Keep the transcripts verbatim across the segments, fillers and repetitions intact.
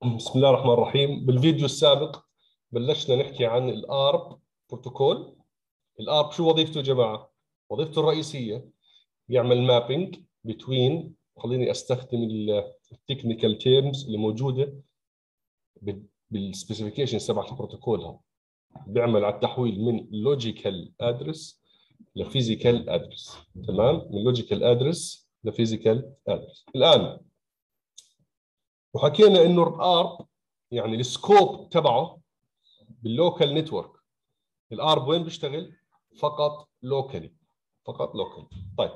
بسم الله الرحمن الرحيم. بالفيديو السابق بلشنا نحكي عن الارب بروتوكول. الارب شو وظيفته يا جماعه؟ وظيفته الرئيسيه بيعمل مابينج بتوين، خليني استخدم التكنيكال تيرمز اللي موجوده بالسبيسيفيكيشن تبع البروتوكول. هذا بيعمل على التحويل من لوجيكال ادرس لفيزيكال ادرس. تمام، من لوجيكال ادرس لفيزيكال ادرس. الان وحكينا انه الارب يعني السكوب تبعه باللوكال نتورك. الارب وين بيشتغل؟ فقط لوكالي، فقط لوكالي. طيب،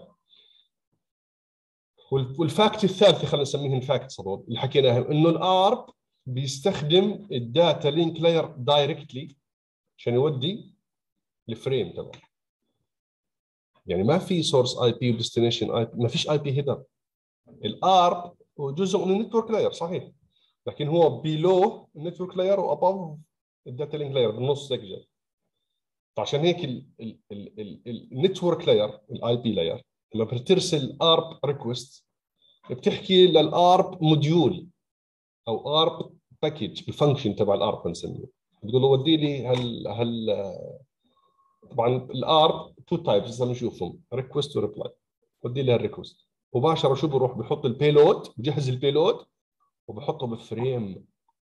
والفاكت الثالثه خلينا نسميه الفاكت صدور اللي حكيناها، انه الارب بيستخدم الداتا لينك لاير دايركتلي عشان يودي الفريم تبعه. يعني ما في سورس اي بي وديستنيشن اي بي، ما فيش اي بي هيدر. الارب هو جزء من النتورك لاير صحيح، لكن هو بيلو النتورك لاير وابوف الداتا لينك لاير بالنص هيك جاي. فعشان هيك النتورك لاير الاي بي لاير لما بترسل ارب ريكوست بتحكي للارب موديول او ارب باكج، الفانكشن تبع الارب بنسميه. بتقول له ودي لي هال هال طبعا الارب تو تايبس لازم نشوفهم، ريكوست وريبلاي. ودي لي هالريكوست مباشره، شو بروح بحط البيلود، بجهز البيلود وبحطه بالفريم.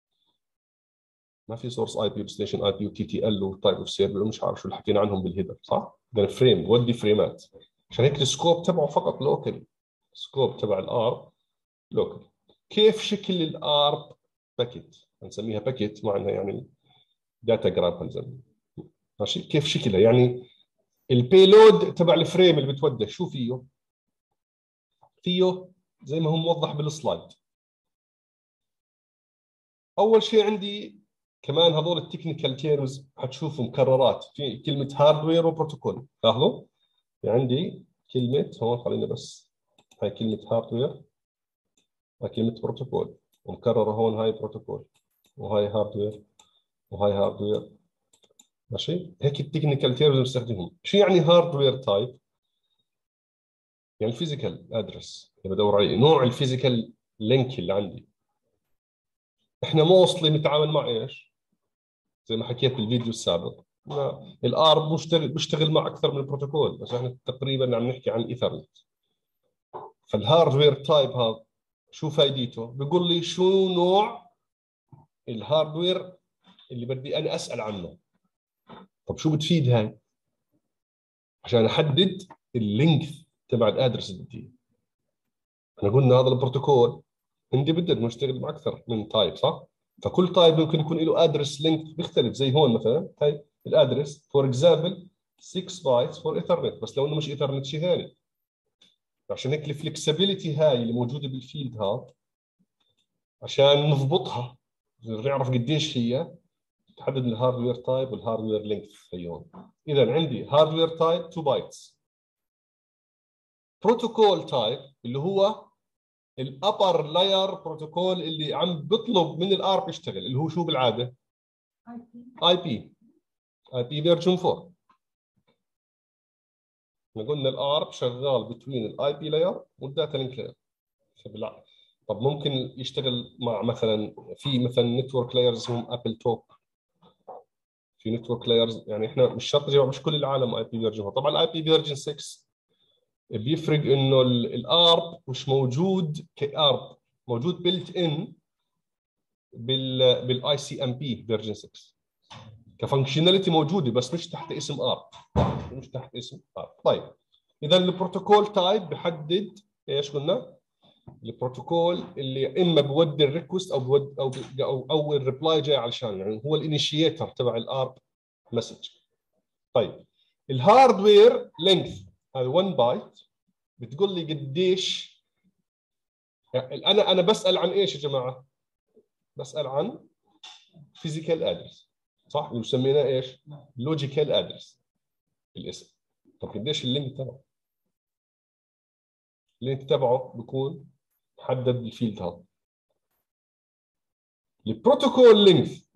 ما في سورس اي بي وديستنيشن اي بي وتي تي ال وتايب اوف سيرفر ومش عارف شو اللي حكينا عنهم بالهيدر، صح؟ ده فريم بودي فريمات. عشان هيك السكوب تبعه فقط لوكالي. السكوب تبع الارب لوكالي. كيف شكل الارب باكيت؟ نسميها باكيت معناها يعني داتا جراب بنسميها. ماشي، كيف شكلها؟ يعني البيلود تبع الفريم اللي بتوده شو فيه؟ فيه زي ما هو موضح بالسلايد. اول شيء عندي كمان هذول التكنيكال تيرمز حتشوفوا مكررات في كلمه هاردوير وبروتوكول. لاحظوا في عندي كلمه هون، خلينا بس هاي كلمه هاردوير، هاي كلمه بروتوكول، ومكرره هون هاي بروتوكول وهاي هاردوير وهاي هاردوير. ماشي، هيك التكنيكال تيرمز بنستخدمهم. شو يعني هاردوير تايب؟ يعني الفيزيكال ادرس اللي بدور عليه، نوع الفيزيكال لينك اللي عندي. احنا موصلي نتعامل مع ايش؟ زي ما حكيت بالفيديو السابق، الارب بيشتغل بيشتغل مع اكثر من بروتوكول، بس احنا تقريبا عم نحكي عن ايثرنت. فالهاردوير تايب هذا شو فائدته؟ بيقول لي شو نوع الهاردوير اللي بدي انا اسال عنه. طب شو بتفيد هاي؟ عشان احدد اللينث تبع الادرس اللي بدي. احنا قلنا هذا البروتوكول عندي بدك نشتغل مع اكثر من تايب، صح؟ فكل تايب ممكن يكون له ادرس لينك بيختلف. زي هون مثلا هاي الادرس فور اكزامبل ستة بايتس فور ايثرنت، بس لو انه مش ايثرنت شيء ثاني. عشان هيك الفلكسبيليتي هاي اللي موجوده بالفيلد هذا عشان نضبطها نعرف قديش هي، تحدد الهاردوير تايب والهاردوير لينك هيون. اذا عندي هاردوير تايب اثنين بايتس. بروتوكول تايب اللي هو الابر لاير بروتوكول اللي عم بيطلب من الارب يشتغل، اللي هو شو بالعاده؟ اي بي اي بي فيرجن أربعة. احنا قلنا الارب شغال بتوين الاي بي لاير والداتا لينك لاير. طب ممكن يشتغل مع مثلا في مثلا نتورك لايرز اسمهم ابل توك. في نتورك لايرز يعني احنا مش شرط جماعة مش كل العالم اي بي فيرجن. طبعا الاي بي فيرجن ستة بيفرق انه الارب مش موجود كارب، موجود بيلت ان بال بالاي سي ام بي فيرجن ستة كفانكشناليتي موجوده، بس مش تحت اسم ارب، مش تحت اسم ارب. طيب، اذا البروتوكول تايب بحدد ايش قلنا؟ البروتوكول اللي اما بودي الريكوست او بود او او او الريبلاي جاي علشان، يعني هو الانيشيتر تبع الارب مسج. طيب، الهاردوير لينث هذا واحد بايت. بتقول لي قديش، يعني انا انا بسال عن ايش يا جماعه؟ بسال عن فيزيكال ادرس، صح؟ اللي سميناه ايش؟ لوجيكال ادرس الاسم. طب قديش اللينك تبعه؟ اللينك تبعه بكون محدد بالفيلد هذا. البروتوكول لينث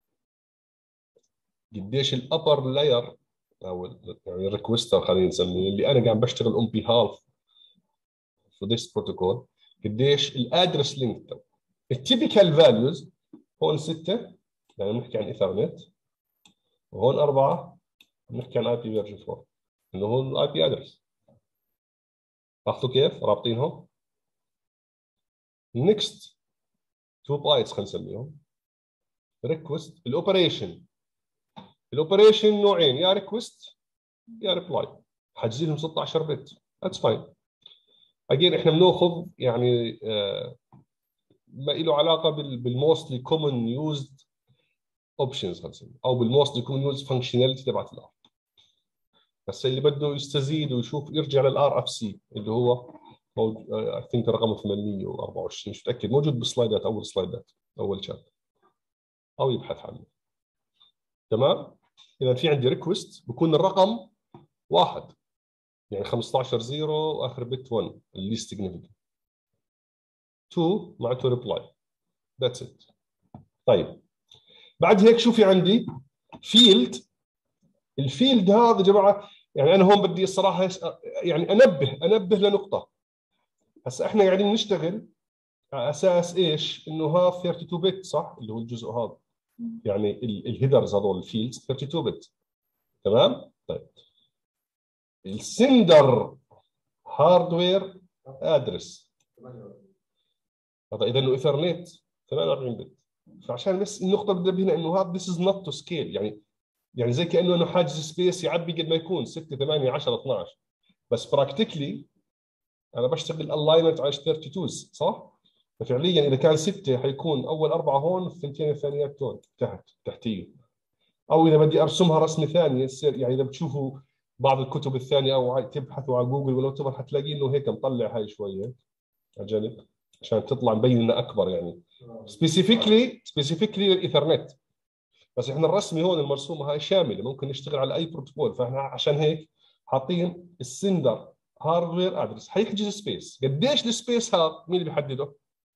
قديش الابر لاير او يعني الريكوستر خلينا نسميه، اللي انا قاعد بشتغل اون بيهاف في ذيس بروتوكول، قديش الادرس لينك تبعه. التيبيكال فاليوز هون ستة يعني بنحكي عن ايثرنت، وهون أربعة بنحكي عن اي بي فيرجن أربعة انه هون الاي بي ادرس. لاحظتوا كيف رابطينهم؟ نكست تو بايتس خلينا نسميهم ريكوست. الاوبريشن الاوبريشن نوعين، يا ريكوست يا ريبلاي، حجزي لهم ستة عشر بت، ذاتس فاين. اجين احنا بناخذ يعني آه ما له علاقه بالموستلي كومن يوزد اوبشنز خلينا نسميه، او بالموستلي كومن يوزد فانكشناليتي تبعت الار. بس اللي بده يستزيد ويشوف يرجع للار اف سي اللي هو اي ثينك رقمه ثمانمية وأربعة وعشرين، مش متاكد، موجود بالسلايدات، اول سلايدات اول شات، او يبحث عنه. تمام. اذا في عندي ريكوست بكون الرقم واحد، يعني خمسة عشر زيرو واخر بت واحد اللي سيجنيفيكانت. اثنين معناته ريبلاي، ذاتس ات. طيب بعد هيك شو في عندي؟ فيلد. الفيلد هذا يا جماعه يعني انا هون بدي الصراحه يعني انبه انبه لنقطه. هسا احنا قاعدين نشتغل على اساس ايش؟ انه ها اثنين وثلاثين بت صح؟ اللي هو الجزء هذا يعني الهيدرز هذول الفيلدز اثنين وثلاثين بت. تمام؟ طيب السندر هاردوير ادرس هذا اذا انه ايثرنت ثمانية وأربعين بت. فعشان بس النقطه بدي انبه هنا انه هذا ذيس از نوت تو سكيل، يعني يعني زي كانه انه حاجز سبيس يعبي قد ما يكون ستة ثمانية عشرة اثنعش، بس براكتيكلي انا بشتغل الاينمنت على اثنين وثلاثين صح؟ ففعليا اذا كان ستة حيكون اول اربعه هون والثنتين الثانيات هون تحت تحتيه. او اذا بدي ارسمها رسمه ثانيه يعني اذا بتشوفوا بعض الكتب الثانيه او تبحثوا على جوجل ولا تبر حتلاقي انه هيك مطلع هاي شويه على جنب عشان تطلع مبين انها اكبر يعني سبيسيفيكلي سبيسيفيكلي للايثرنت. بس احنا الرسمه هون المرسومه هاي شامله ممكن نشتغل على اي بروتوكول، فاحنا عشان هيك حاطين السندر هاردوير ادرس حيحجز سبيس. قديش السبيس هذا مين اللي بيحدده؟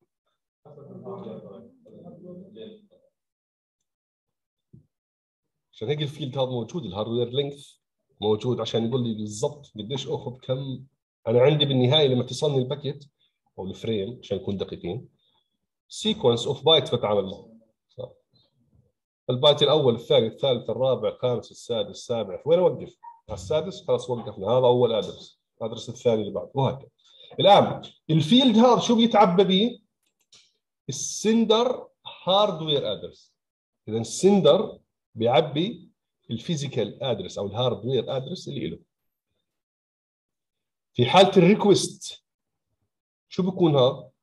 عشان هيك الفيلد هذا موجود، الهاردوير لينث موجود عشان يقول لي بالضبط قديش اخذ كم. انا عندي بالنهايه لما تصلني الباكيت او الفريم عشان نكون دقيقين سيكونس اوف بايت بتعامل معه. البايت الاول الثاني الثالث الرابع الخامس السادس السابع، وين اوقف؟ على السادس خلاص وقفنا، هذا اول ادرس، الادرس الثاني اللي بعده وهكذا. الان الفيلد هذا شو بيتعبى به؟ السندر هاردوير ادرس. اذا السندر بيعبي الفيزيكال ادرس او الهاردوير ادرس اللي له. في حاله الريكوست شو بيكون هذا؟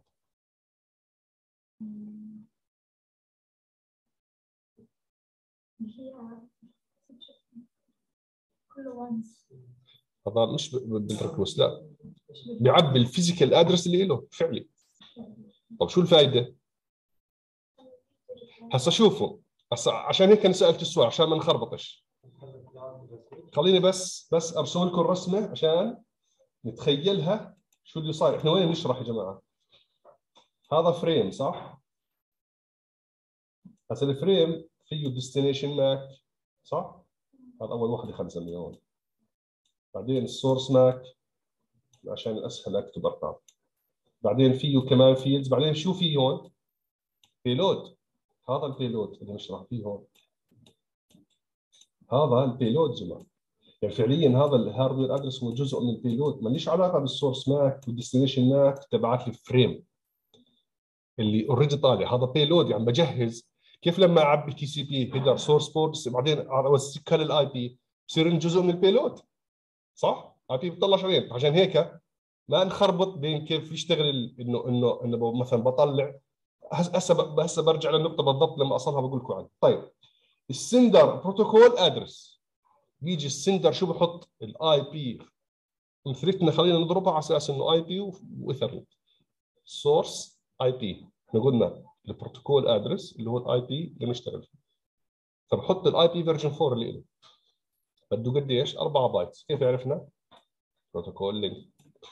هذا مش بالريكوست، لا بيعبي الفيزيكال ادرس اللي له فعلي. طب شو الفائده؟ هسه شوفوا، هسه عشان هيك انا سالت السؤال عشان ما نخربطش. خليني بس بس ارسم لكم رسمه عشان نتخيلها شو اللي صاير. احنا وين نشرح يا جماعه؟ هذا فريم صح؟ هسه الفريم فيه ديستنيشن ماك صح؟ هذا اول وحده خلينا نسميها هون. بعدين السورس ماك عشان اسهل اكتب ارقام. بعدين فيه كمان فيلدز. بعدين شو في هون؟ بيلود. هذا البيلود اللي نشرح فيه هون. هذا البيلود جماعه. يعني فعليا هذا الهاردوير ادرس هو جزء من البيلود، ما ليش علاقه بالسورس ماك والديستنيشن ماك تبعت لي فريم اللي اوريدي طالع. هذا بيلود يعني بجهز كيف لما اعبي تي سي بي هيدر سورس بورت بعدين اوسكها للاي بي بصير جزء من البيلود صح؟ اي بي بتطلعش عليه. عشان هيك ما نخربط بين كيف يشتغل انه انه انه مثلا بطلع. هسه هسه برجع للنقطه بالضبط لما اصلها بقول لكم عنها. طيب السندر بروتوكول ادرس بيجي السندر شو بحط؟ الاي بي مثلتنا خلينا نضربها على اساس انه اي بي وايثرنت. سورس اي بي احنا قلنا البروتوكول ادرس اللي هو الاي بي اللي بنشتغل فيه. فبحط الاي بي فيرجن أربعة اللي له بده قديش؟ أربعة بايت. كيف عرفنا؟ بروتوكول لينك.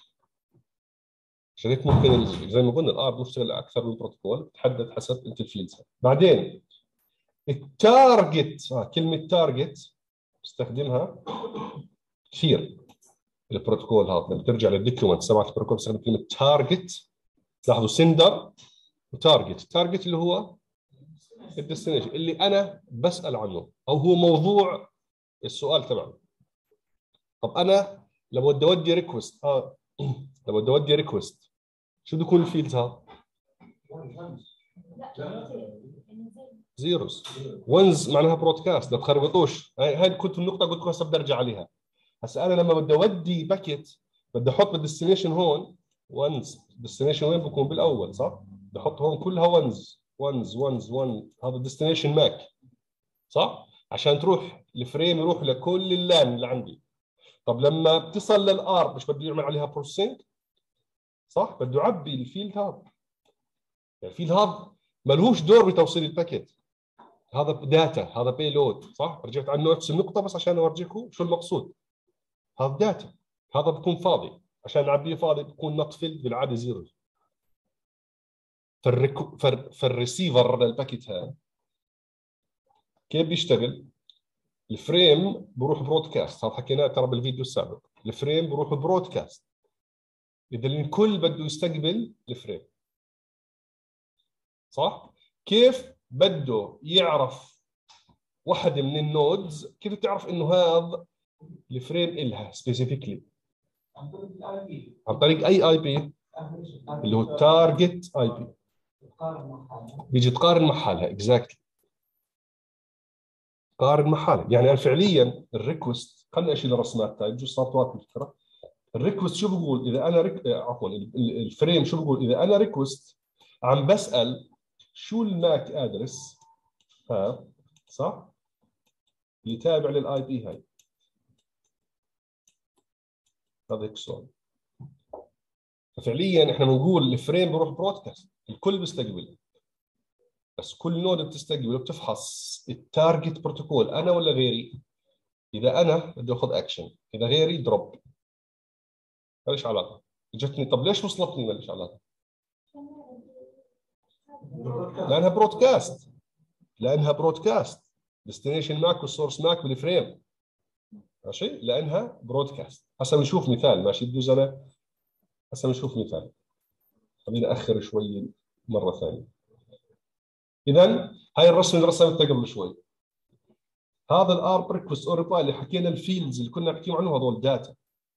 عشان هيك ممكن زي ما قلنا الار بنشتغل اكثر من بروتوكول بتحدد حسب انت الفيلدز. بعدين التارجت، آه كلمه تارجت بستخدمها كثير البروتوكول هذا. لما ترجع للدوكيومنت تبعت البروتوكول بستخدم كلمه تارجت. لاحظوا سندر وتارجت. تارجت اللي هو الديستنيشن اللي انا بسال عنه او هو موضوع السؤال تبعي. طب انا لو بدي اودي ريكوست اه لو بدي اودي ريكوست شو بده يكون الفيلد هذا؟ زيروز. ونز معناها برودكاست، ما تخربطوش. هاي هاي كنت النقطه قلت لكم هسه بدي ارجع عليها. هسه انا لما بدي اودي باكيت بدي احط بالديستنيشن هون ونز. الديستنيشن وين بكون؟ بالاول صح؟ بدي احط هون كلها ونز ونز ونز ون. هذا الديستنيشن ماك صح؟ عشان تروح الفريم يروح لكل اللان اللي عندي. طب لما بتصل للار مش بده يعمل عليها بروسيسنج صح؟ بده يعبي الفيلد هذا. يعني الفيلد هذا ملهوش دور بتوصيل الباكيت. هذا داتا، هذا بيلود صح؟ رجعت عن نفس النقطة بس عشان اورجيكم شو المقصود. هذا داتا، هذا بكون فاضي، عشان نعبيه فاضي بكون نوت فيلد بالعاده زيرو. فالريكو فال... فالريسيفر للباكيت هذا كيف بيشتغل؟ الفريم بروح برودكاست، هذا حكيناه ترى بالفيديو السابق. الفريم بروح برودكاست، اذا الكل بده يستقبل الفريم صح؟ كيف بده يعرف واحدة من النودز؟ كيف تعرف انه هذا الفريم إلها سبيسيفيكلي؟ عن طريق اي اي بي اللي هو التارجت اي بي. بيجي تقارن مع حالها اكزاكتلي. قارن مع حالها. يعني أنا فعليا الريكوست، خليني اشيل الرسمات تاعي بجوز صارت واضحه الفكره. الريكوست شو بقول؟ اذا انا ريك... عفوا الفريم شو بقول؟ اذا انا ريكوست عم بسال شو الماك ادرس ها صح؟ اللي تابع للاي بي هاي. هذا هيك السؤال. ففعليا احنا بنقول الفريم بروح برودكاست، الكل بيستقبل، بس كل نود بتستقبل وبتفحص التارجت بروتوكول انا ولا غيري. اذا انا بدي اخذ اكشن، اذا غيري دروب. ما ليش علاقه. جتني طب ليش وصلتني ما ليش علاقه؟ لانها برودكاست. لانها برودكاست. ديستنيشن ماك والسورس ماك بالفريم. ماشي؟ لانها برودكاست. هسه بنشوف مثال ماشي بدو زلمه. هسه بنشوف مثال. خلينا اخر شوي مره ثانيه. اذا هاي الرسمه اللي رسمتها قبل شوي. هذا الار ريكوست اور ريبلاي اللي حكينا الفيلدز اللي كنا نحكي عنه هذول داتا.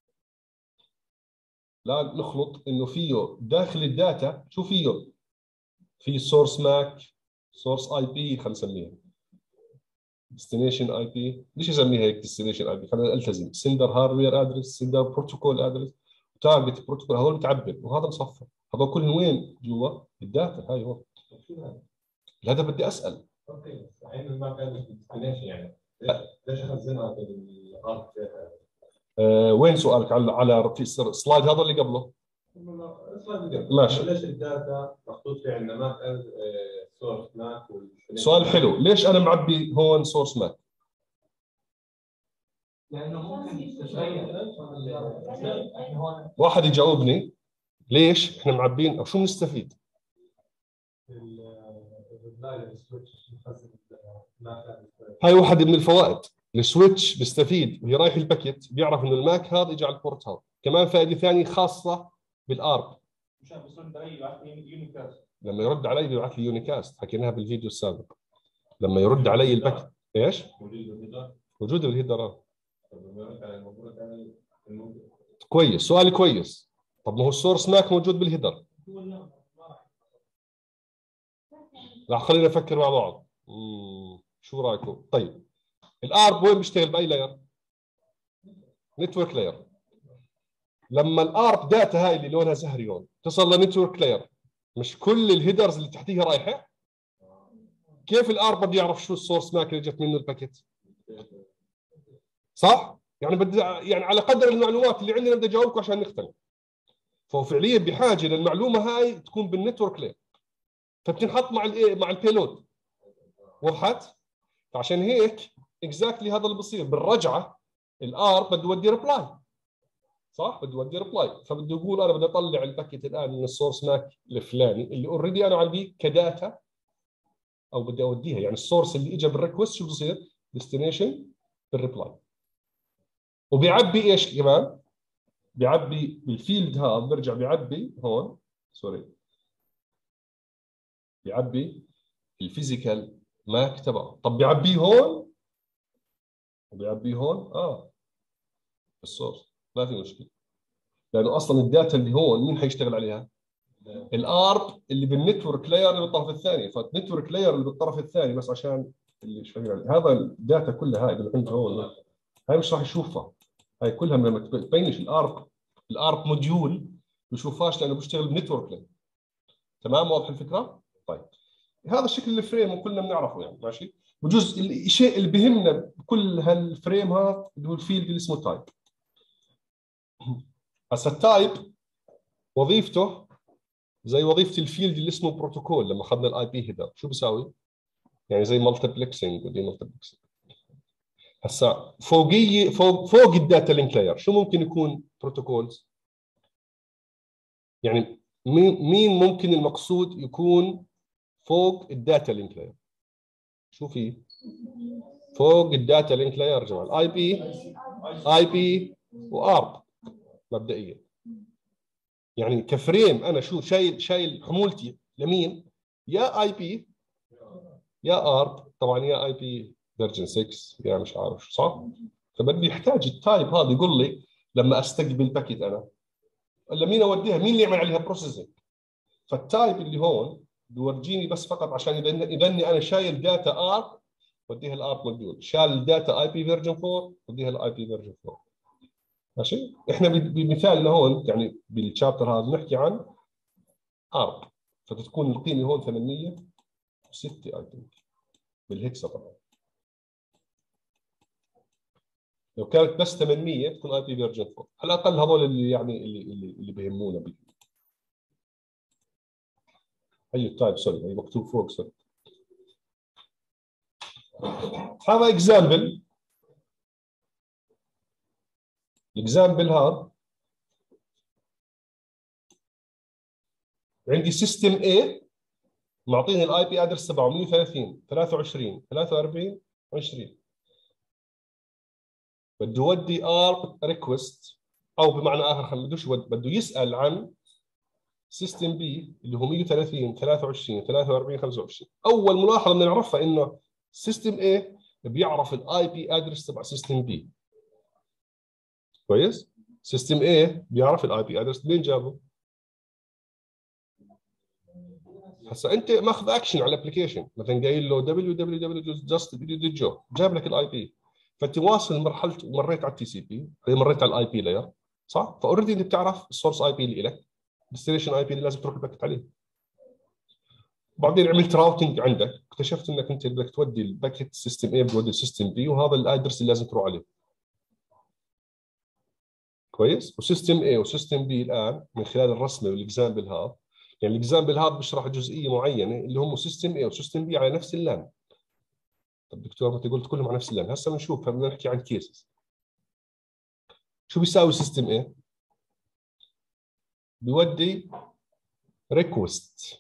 لا نخلط انه فيه داخل الداتا شو فيه؟ في سورس ماك، سورس اي بي خلينا نسميها ديستنيشن اي بي. ليش اسميها هيك ديستنيشن اي بي؟ خلينا التزم. سندر هاردوير ادرس، سندر بروتوكول ادرس، تارجت بروتوكول. هذول متعبر وهذا مصفر. هذول كلهم وين جوا الداتا هاي هون. هذا بدي اسال. اوكي عين الماك ادرس ديستنيشن يعني ليش اخزنها في الارك؟ أه وين سؤالك؟ على على في السلايد هذا اللي قبله. ماشي. ليش الداتا محطوط في عندنا ماك سورس ماك؟ سؤال حلو. ليش انا معبي هون سورس ماك؟ لانه ممكن تتغير. واحد يجاوبني ليش احنا معبين او شو بنستفيد؟ هاي واحدة من الفوائد. السويتش بيستفيد وهي رايح الباكيت بيعرف انه الماك هذا اجى على البورت هذا. كمان فائده ثانيه خاصه بالارب. مشان بيرد علي يبعث لي يونيكاست. لما يرد علي بيبعث لي يونيكاست، حكيناها بالفيديو السابق. لما يرد علي الباكيت ايش؟ موجوده بالهيدر. كويس، سؤال كويس. طب ما هو السورس ماك موجود بالهيدر. راح خلينا نفكر مع بعض. مم. شو رايكم؟ طيب الارب وين بيشتغل؟ باي لاير؟ نتورك لاير. لما الارب داتا هاي اللي لونها زهري هون تصل لنتورك لاير، مش كل الهيدرز اللي تحتيها رايحه؟ كيف الارب بده يعرف شو السورس ماك اللي جت منه الباكيت؟ صح؟ يعني بدي يعني على قدر المعلومات اللي عندنا بدي اجاوبكم عشان نقتنع. فهو فعليا بحاجه للمعلومه هاي تكون بالنتورك لاير، فبتنحط مع الايه؟ مع البيلود. وضحت؟ فعشان هيك اكزاكتلي هذا اللي بصير بالرجعه. الار بده يودي ريبلاي صح؟ بده يودي ريبلاي، فبده يقول انا بدي اطلع الباكيت الان من السورس ماك الفلاني اللي اوريدي انا عندي كداتا او بدي اوديها. يعني السورس اللي اجى بالريكوست شو بصير؟ ديستنيشن بالريبلاي. وبيعبي ايش كمان؟ بيعبي بالفيلد هذا. برجع بيعبي هون سوري بيعبي الفيزيكال ماك تبعه. طب بيعبيه هون وبيعبيه هون اه السورس، ما في مشكله، لانه اصلا الداتا اللي هون مين حيشتغل عليها؟ الارب اللي بالنتورك لاير اللي بالطرف الثاني. فالنتورك لاير اللي بالطرف الثاني بس عشان اللي مش فاهم، هذا الداتا كلها هاي اللي عندنا هون هاي مش راح يشوفها، هاي كلها لما تبينش الارب الارب موديول ما بشوفهاش لانه بيشتغل بنتورك لاير. تمام، واضح الفكره؟ طيب هذا شكل الفريم وكلنا بنعرفه يعني ماشي. وجزء الشيء اللي بهمنا بكل هالفريم هذا اللي هو الفيلد اللي اسمه تايب. هسه التايب وظيفته زي وظيفه الفيلد اللي اسمه بروتوكول لما اخذنا الاي بي هيدر. شو بيساوي؟ يعني زي مالتيبلكسنج ودي مالتيبلكسنج. هسه فوقيه فوق فوق الداتا لينك لاير شو ممكن يكون بروتوكولز؟ يعني مين مين ممكن المقصود يكون فوق الداتا لينك لاير؟ شو في فوق الداتا لينك لاير يا جماعه؟ الاي بي اي بي وارب مبدئيا. يعني كفريم انا شو شايل شايل حمولتي لمين؟ يا اي بي يا ارب، طبعا يا اي بي فيرجن ستة يا مش عارف شو صح. فبدي يحتاج التايب هذا يقول لي لما استقبل باكيت انا ولا مين اوديها، مين اللي يعمل عليها بروسيسنج. فالتايب اللي هون بيورجيني بس فقط عشان اذا اذا انا شايل داتا ارب وديها الارب موديول، شال الداتا اي بي فيرجن أربعة وديها الاي بي فيرجن أربعة. ماشي. احنا بمثالنا هون يعني بالشابتر هذا بنحكي عن ارب، فتكون القيمه هون ثمانمية وستة اي ثينك بالهكسا. طبعا لو كانت بس ثمانمية تكون اي بي فيرجن أربعة على الاقل. هذول اللي يعني اللي اللي, اللي بيهمونا بي. هي التايب سوري هي مكتوب فوق سوري. هذا اكزامبل. الاكزامبل هذا عندي سيستم A معطيني الاي بي ادرس تبعه مية وثلاثين ثلاثة وعشرين ثلاثة وأربعين عشرين. بده يودي ارب ريكوست او بمعنى اخر خلينا بدوش بده يسال عن سيستم بي اللي هو مية وثلاثين ثلاثة وعشرين ثلاثة وأربعين خمسة وعشرين. اول ملاحظه بدنا نعرفها انه سيستم A بيعرف الاي بي ادرس تبع سيستم بي. كويس؟ سيستم A بيعرف الاي بي ادرس منين جابه؟ هسا انت ماخذ اكشن على الابلكيشن مثلا قايل له دبليو دبليو دبليو جاست جو جاب لك الاي بي. فانت واصل مرحله ومريت على التي سي بي مريت على الاي بي لاير صح؟ فاوريدي انت بتعرف السورس اي بي اللي لك، الديستنيشن اي بي اللي لازم تروح الباكت عليه. بعدين عملت راوتنج عندك اكتشفت انك انت بدك تودي الباكت سيستم A بتودي السيستم B وهذا الادرس اللي لازم تروح عليه. كويس؟ وسيستم A وسيستم B الان من خلال الرسمه والاكزامبل هذا، يعني الاكزامبل هذا بيشرح جزئيه معينه اللي هم سيستم A وسيستم B على نفس اللان. طب دكتور انت قلت كلهم على نفس اللان، هسه بنشوف بدنا نحكي عن كيسز. شو بيساوي سيستم A؟ بيودي ريكوست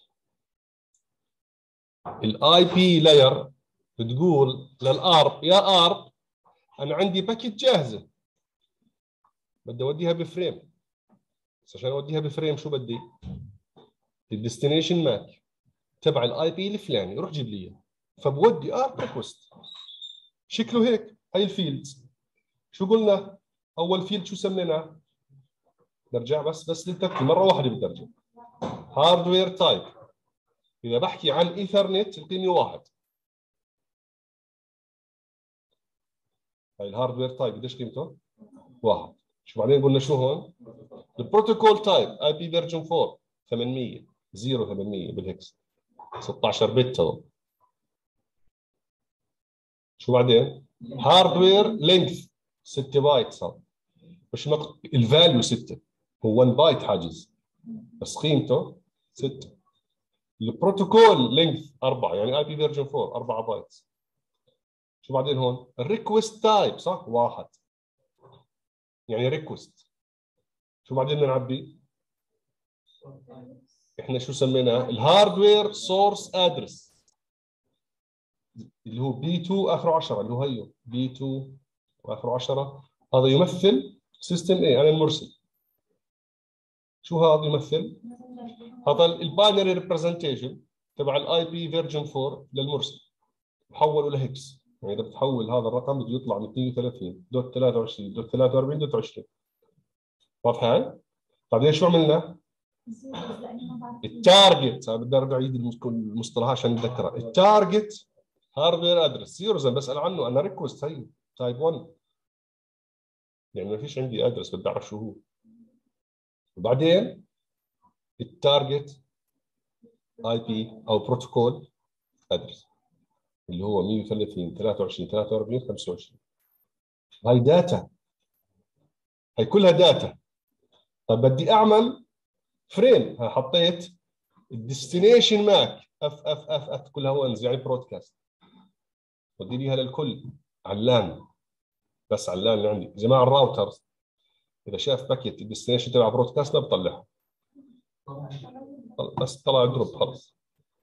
الاي بي لاير بتقول للارب يا ارب انا عندي باكيت جاهزه بدي اوديها بفريم. بس عشان اوديها بفريم شو بدي؟ الديستنيشن ماك تبع الاي بي الفلاني روح جيب لي اياه. فبودي ارب ريكوست شكله هيك. هاي الفيلدز شو قلنا؟ اول فيلد شو سميناه؟ نرجع بس بس للترتيب مره واحده بدي ارجع. هاردوير تايب. اذا بحكي عن ايثرنت القيمه واحد. هاي الهاردوير تايب قديش قيمته؟ واحد. شو بعدين قلنا شو هون؟ البروتوكول تايب اي بي فيرجن أربعة ثمانمية صفر ثمانمية بالهكس ستة عشر بت هذول. شو بعدين؟ هاردوير لينث ستة بايت صار مش مق... الفاليو ستة هو واحد بايت حاجز بس قيمته ستة. البروتوكول لينث أربعة يعني اي بي فيرجن أربعة أربعة بايت. شو بعدين هون؟ الريكوست تايب صح؟ واحد يعني ريكوست. شو بعدين بدنا نعبي؟ احنا شو سميناه؟ الهاردوير سورس ادرس اللي هو بي اثنين اخره عشرة اللي هو هيو بي اثنين واخره عشرة. هذا يمثل سيستم اي انا المرسل. شو هذا يمثل؟ هذا الباينري ريبرزنتيشن تبع الاي بي فيرجن أربعة للمرسل حوله لهكس، يعني اذا بتحول هذا الرقم بده يطلع من اثنين وثلاثين دوت ثلاثة وعشرين دوت ثلاثة وأربعين دوت عشرين. واضحه هاي؟ بعدين شو عملنا؟ التارجت، بدي ارجع اعيد المصطلحات عشان نتذكرها. التارجت هاردوير ادرس زيروز انا بسال عنه، انا ريكوست هي تايب واحد، يعني ما فيش عندي ادرس بدي اعرف شو هو. وبعدين التارجت اي بي او بروتوكول ادرس اللي هو مية وثلاثين ثلاثة وعشرين ثلاثة وأربعين خمسة وعشرين. هاي داتا، هاي كلها داتا. طيب بدي اعمل فريم، ها حطيت الديستنيشن ماك اف اف اف اف كلها ونز يعني برودكاست، بدي ليها للكل على اللان، بس على اللان اللي عندي. يا جماعه الراوترز اذا شاف باكيت الديستنيشن تبع برودكاست ما بطلعها، بس طلع دروب خلص.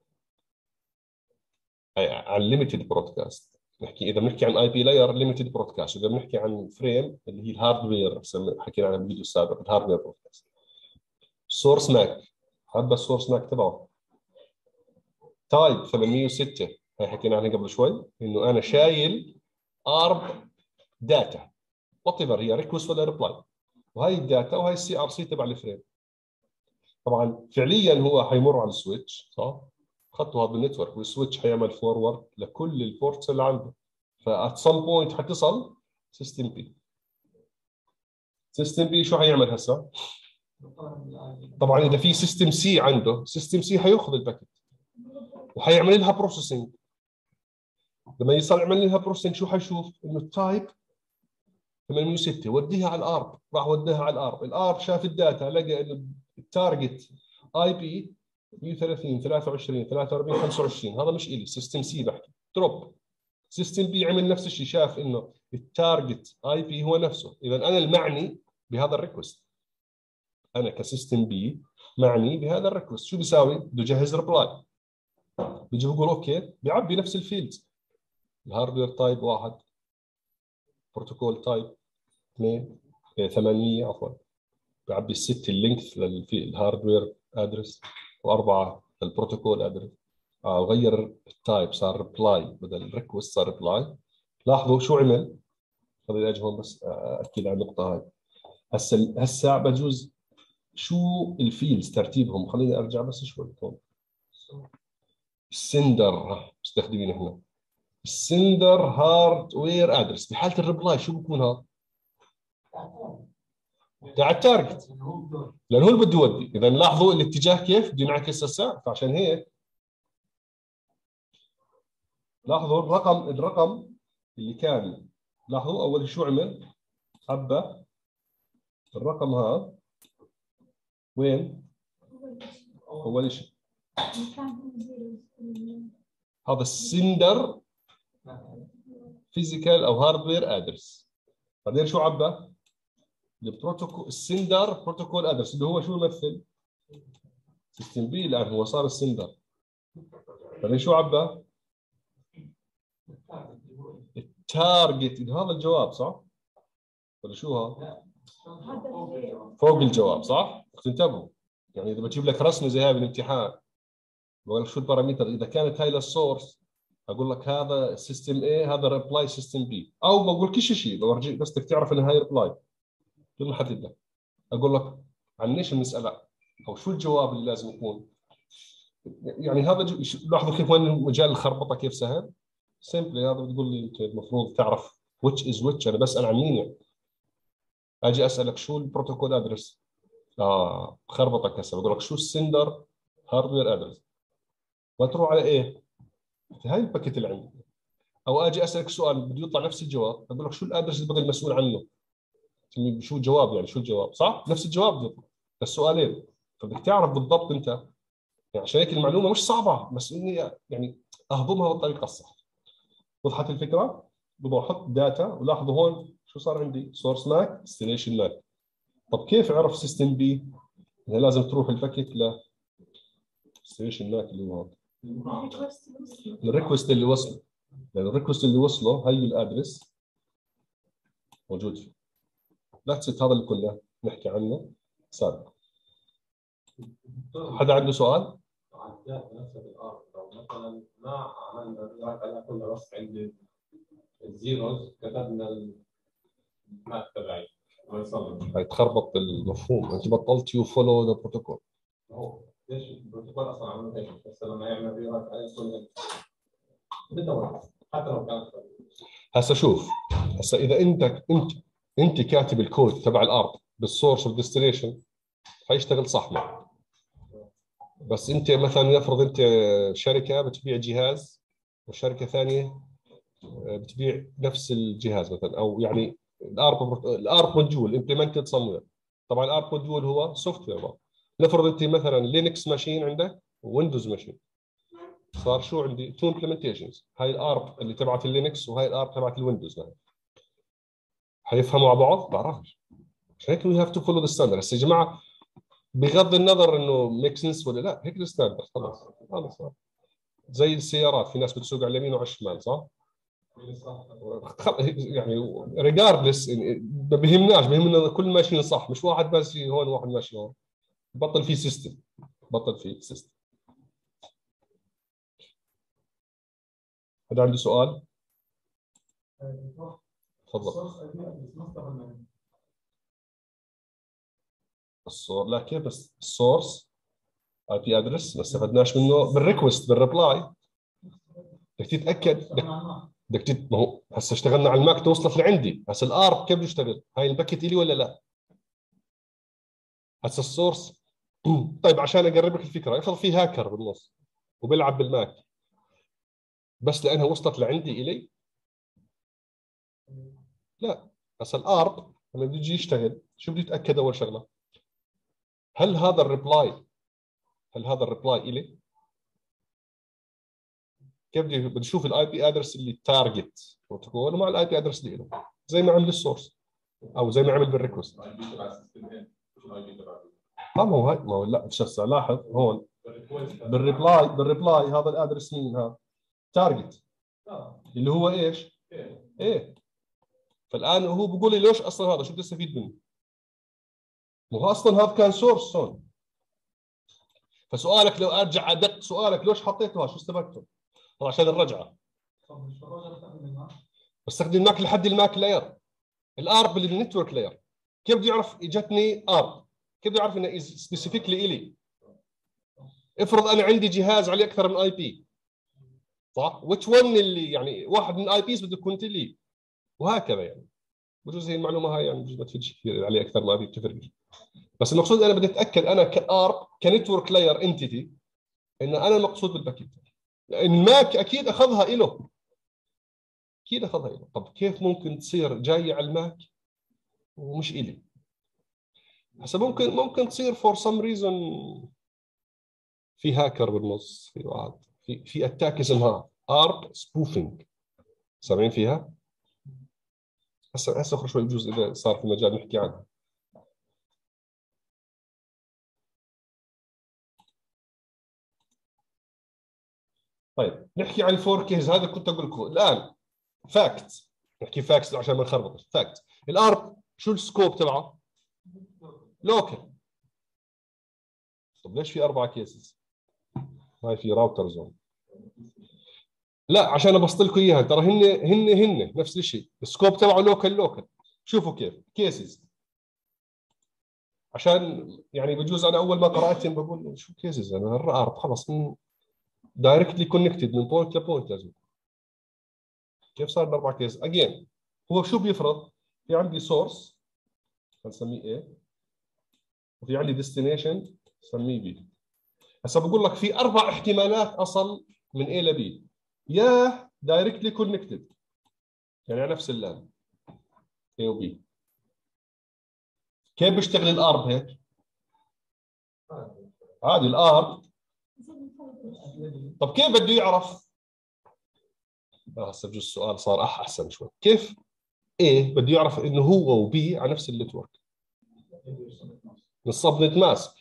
على الليمتد برودكاست نحكي، اذا بنحكي عن اي بي لاير ليمتد برودكاست، اذا بنحكي عن فريم اللي هي الهاردوير حكينا عنها بالفيديو السابق الهاردوير برودكاست. سورس ماك، هذا السورس ماك تبعه تايب ثمانمية وستة، هي حكينا عنها قبل شوي، انه انا شايل ارب داتا وات ايفر هي ريكوست ولا ريبلاي، وهي الداتا وهي السي ار سي تبع الفريم. طبعا فعليا هو حيمر على السويتش صح؟ خطوه هذا بالنتورك، والسويتش حيعمل فورورد لكل البورتس اللي عنده، فات سم بوينت حتصل سيستم بي. سيستم بي شو حيعمل هسه؟ طبعا اذا في سيستم سي عنده، سيستم سي حياخذ الباكت وحيعمل لها بروسيسنج. لما يصل يعمل لها بروسيسنج شو حيشوف؟ انه التايب ثمانمية وستة وديها على الارب، راح وديها على الارب، الارب شاف الداتا لقى انه التارجت اي بي مية وثلاثين ثلاثة وعشرين ثلاثة وأربعين خمسة وعشرين، هذا مش الي سيستم سي بحكي دروب. سيستم بي عمل نفس الشيء، شاف انه التارجت اي بي هو نفسه، اذا انا المعني بهذا الريكوست، انا كسيستم بي معني بهذا الريكوست. شو بيساوي؟ بده يجهز ريبلاي، بيجي بقول اوكي، بيعبي نفس الفيلدز، الهاردوير تايب واحد، بروتوكول تايب اثنين، ثمانية عفوا، بيعبي الست اللينكث للهاردوير ادرس، واربعه للبروتوكول ادرس. آه وغير التايب صار ريبلاي بدل ريكوست صار ريبلاي. لاحظوا شو عمل؟ خليني اجي هون بس اكد على النقطه هاي. هسه هسه بجوز شو الفيلدز ترتيبهم، خليني ارجع بس شوي هون. السندر مستخدمين هنا السندر هاردوير ادرس، بحاله الريبلاي شو بكون هذا؟ تاع التارجت، لانه هو اللي بده يودي. اذا لاحظوا الاتجاه كيف بده ينعكس هسه، فعشان هيك لاحظوا الرقم الرقم اللي كان، لاحظوا اول شو عمل؟ حبه الرقم هذا وين؟ اول شيء هذا السندر فيزيكال او هاردوير ادرس. بعدين شو عبى؟ البروتوكول السندر بروتوكول ادرس اللي هو شو يمثل؟ سيستم بي، الان هو صار السندر. بعدين شو عبى؟ التارجت، هذا الجواب صح؟ ولا شو هذا؟ فوق الجواب صح؟ انتبهوا، يعني اذا بجيب لك رسمه زي هاي بالامتحان بقول لك شو البارامتر، اذا كانت هاي للسورس اقول لك هذا سيستم A هذا ريبلاي سيستم B، او بقول لك شيء بورجيك بس بدك تعرف ان هاي ريبلاي بدون ما احدد لك. اقول لك عن ايش المساله او شو الجواب اللي لازم يكون. يعني هذا لاحظوا كيف وين مجال الخربطه كيف سهل. سيمبلي هذا بتقول لي انت المفروض تعرف which is which، انا بسال عن مين يعني. اجي اسالك شو البروتوكول ادرس، اه خربطك هسه بقول لك شو السندر هاردوير ادرس، وتروح على ايه؟ هاي الباكيت اللي عندي. او اجي اسالك سؤال بده يطلع نفس الجواب، اقول لك شو الادرس اللي بقى المسؤول عنه، شو الجواب يعني شو الجواب صح؟ نفس الجواب بده يطلع السؤالين، فبدك تعرف بالضبط انت يعني. عشان هيك المعلومه مش صعبه، بس اني يعني اهضمها بالطريقه الصح. وضحت الفكره؟ بضل احط داتا، ولاحظوا هون شو صار عندي؟ سورس ماك ديستنيشن ماك. طب كيف عرف سيستم بي؟ لازم تروح الباكيت ل ديستنيشن ماك اللي هو الريكوست اللي وصله، لان الريكوست اللي وصله هي الادرس موجود فيه. ذاتس ات، هذا اللي كنا نحكي عنه سابقا. حدا عنده سؤال؟ معدات نفسها بالارض، لو مثلا ما عملنا رياض عليها كلها بس عند الزيروز كتبنا المات تبعي ما يصلح. هي تخربط المفهوم، انت بطلت يو فولو ذا بروتوكول. هو ليش البروتوكول اصلا عملوا هيك؟ بس لما يعمل رياض عليه كل بدور حتى لو كانت. هسه شوف، هسه اذا انت انت انت كاتب الكود تبع الارض بالسورس والديستنيشن حيشتغل صح معك. بس انت مثلا نفرض انت شركه بتبيع جهاز وشركه ثانيه بتبيع نفس الجهاز مثلا، او يعني الارب الارب موديول امبلمنتد سموير. طبعا الارب موديول هو سوفت وير. نفرض انت مثلا لينكس ماشين عندك ويندوز ماشين، صار شو عندي تو امبلمنتيشنز، هاي الارب اللي تبعت اللينكس وهاي الارب تبعت الويندوز. حيفهموا على بعض؟ بعرفش. عشان هيك وي هاف تو فولو ذا ستاندرد. بس يا جماعه بغض النظر انه ميك سنس ولا لا، هيك الستاندرد خلاص. خلاص زي السيارات، في ناس بتسوق على اليمين وعلى الشمال، صح؟ يعني ريجاردلس ما بيهمناش، بيهمنا كل ماشيين صح، مش واحد ماشي هون وواحد ماشي هون. بطل في سيستم، بطل في سيستم. هذا عندي سؤال. تفضل. الصور لا كيف بس السورس اي بي ادرس ما استفدناش منه بالريكوست بالريبلاي. بدك تتاكد، بدك تت... ما هو هسه اشتغلنا على الماك توصلت لعندي، هسه الارب كيف بده يشتغل؟ هاي الباكيت الي ولا لا؟ هسه السورس طيب عشان اقرب لك الفكره، افرض في هاكر بالنص وبيلعب بالماك، بس لانها وصلت لعندي الي؟ لا. هسه الارب لما بده يجي يشتغل شو بده يتاكد اول شغله؟ هل هذا الريبلاي هل هذا الريبلاي الي؟ كيف بده بده يشوف الاي بي ادرس اللي تارجت بروتوكول مع الاي بي ادرس اللي له، زي ما عمل السورس او زي ما عمل بالريكوست. اه ما هو هاي ما هو لا شو هسه لاحظ هون بالريبلاي بالريبلاي هذا الادرس مين هذا؟ تارجت اللي هو ايش؟ ايه. فالان هو بيقول لي ليش اصلا هذا شو بدي استفيد منه؟ ما هو اصلا هذا كان سورس هون. فسؤالك لو ارجع ادق سؤالك ليش حطيته شو استفدته؟ طبعا عشان الرجعه. بستخدم الماك لحد الماك لاير، الارب للنتورك لاير. كيف بده يعرف اجتني ارب؟ كيف بده يعرف انه سبيسيفيكلي الي؟ افرض انا عندي جهاز عليه اكثر من اي بي، صح؟ ويتش ون اللي يعني واحد من الاي بيز بده يكون لي، وهكذا يعني. بجوز هي المعلومه هاي يعني بجوز ما تفيدش كثير عليه اكثر ما بتفرق. بس المقصود انا بدي اتاكد انا كارب كنتورك لاير انتيتي ان انا المقصود بالباكيت، لان الماك اكيد اخذها له، اكيد اخذها له. طب كيف ممكن تصير جايه على الماك ومش الي؟ هسه ممكن ممكن تصير فور سم ريزون، في هاكر بالنص، في واحد في في اتاك اسمها ارب سبوفينج، سامعين فيها؟ هسه هسه اخر شوي بجوز اذا صار في مجال نحكي عنها. طيب نحكي عن الفور كيز. هذا كنت اقول لكم الان فاكت، نحكي فاكس عشان ما نخربط. فاكت الارب شو السكوب تبعه؟ لوكال. طب ليش في اربعه كيسز؟ هاي في راوتر زون. لا عشان ابسط لكم اياها، ترى هن هن هن نفس الشيء، السكوب تبعه لوكال لوكال. شوفوا كيف كيسز، عشان يعني بجوز انا اول ما قراتهم بقول شو كيسز، انا الارب خلص من دايركتلي كونكتد من بوينت لبوينت. لازم كيف صار باربع كيس؟ اجين هو شو بيفرض؟ في عندي سورس نسميه A، وفي عندي ديستنيشن نسميه B. هسه بقول لك في اربع احتمالات اصل من A ل B، يا دايركتلي كونكتد يعني على نفس اللان A و B. كيف بيشتغل الارب هيك؟ عادي الارب. طب كيف بده يعرف؟ هسه بجوز السؤال صار احسن شوي. كيف A بده يعرف انه هو وB على نفس النتورك؟ من السبنت ماسك.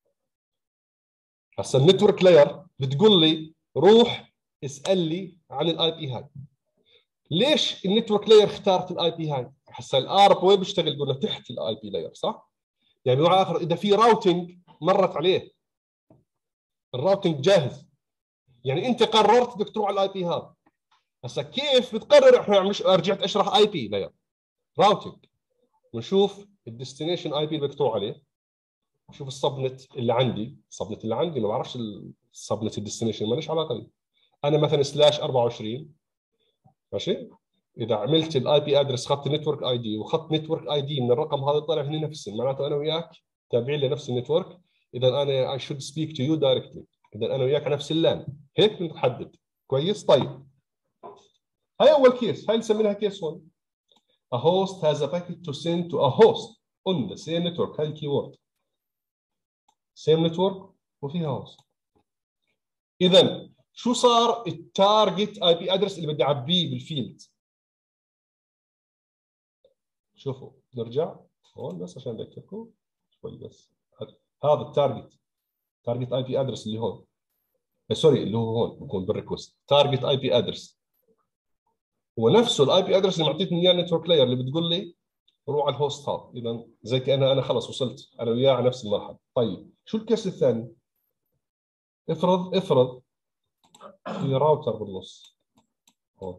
هسه النتورك لاير بتقول لي روح اسال لي عن الاي بي هاي. ليش النتورك لاير اختارت الاي بي هاي؟ هسه الارب وين بيشتغل؟ قلنا تحت الاي بي لاير، صح؟ يعني بمعنى اخر اذا في راوتنج مرت عليه، الراوتنج جاهز. يعني انت قررت بدك تروح على الاي بي هذا. هسه كيف بتقرر؟ احنا مش رجعت اشرح اي بي لاير راوتنج، ونشوف الديستنيشن اي بي اللي بدك تروح عليه. شوف السبنت اللي عندي، السبنت اللي عندي ما بعرفش السبنت الديستنيشن، ما ليش علاقه لي. انا مثلا سلاش أربعة وعشرين، ماشي. اذا عملت الاي بي ادرس خط نتورك اي دي وخط نتورك اي دي من الرقم هذا طلع هنا نفس، معناته انا وياك تابعين لنفس النتورك. اذا انا اي شود سبيك تو يو دايركتلي، اذا انا وياك على نفس اللان، هيك بنحدد. كويس. طيب هاي اول كيس، هاي اللي نسميها كيس واحد. A host has a packet to send to a host on the same network. هاي الكيورد، same network وفيها host. اذا شو صار التارجت اي بي ادرس اللي بدي اعبيه بالفيلد؟ شوفوا نرجع هون بس عشان اذكركم شوي بس. هذا التارجت، تارجت اي بي ادرس اللي هون، سوري اللي هو هون بكون بالريكوست. تارجت اي بي ادرس هو نفسه الاي بي ادرس اللي معطيتني اياه النتورك لاير اللي بتقول لي روح على الهوست هذا. اذا زي كأنا انا خلص وصلت انا وياه على نفس المرحله. طيب شو الكيس الثاني؟ افرض افرض في راوتر بالنص هون،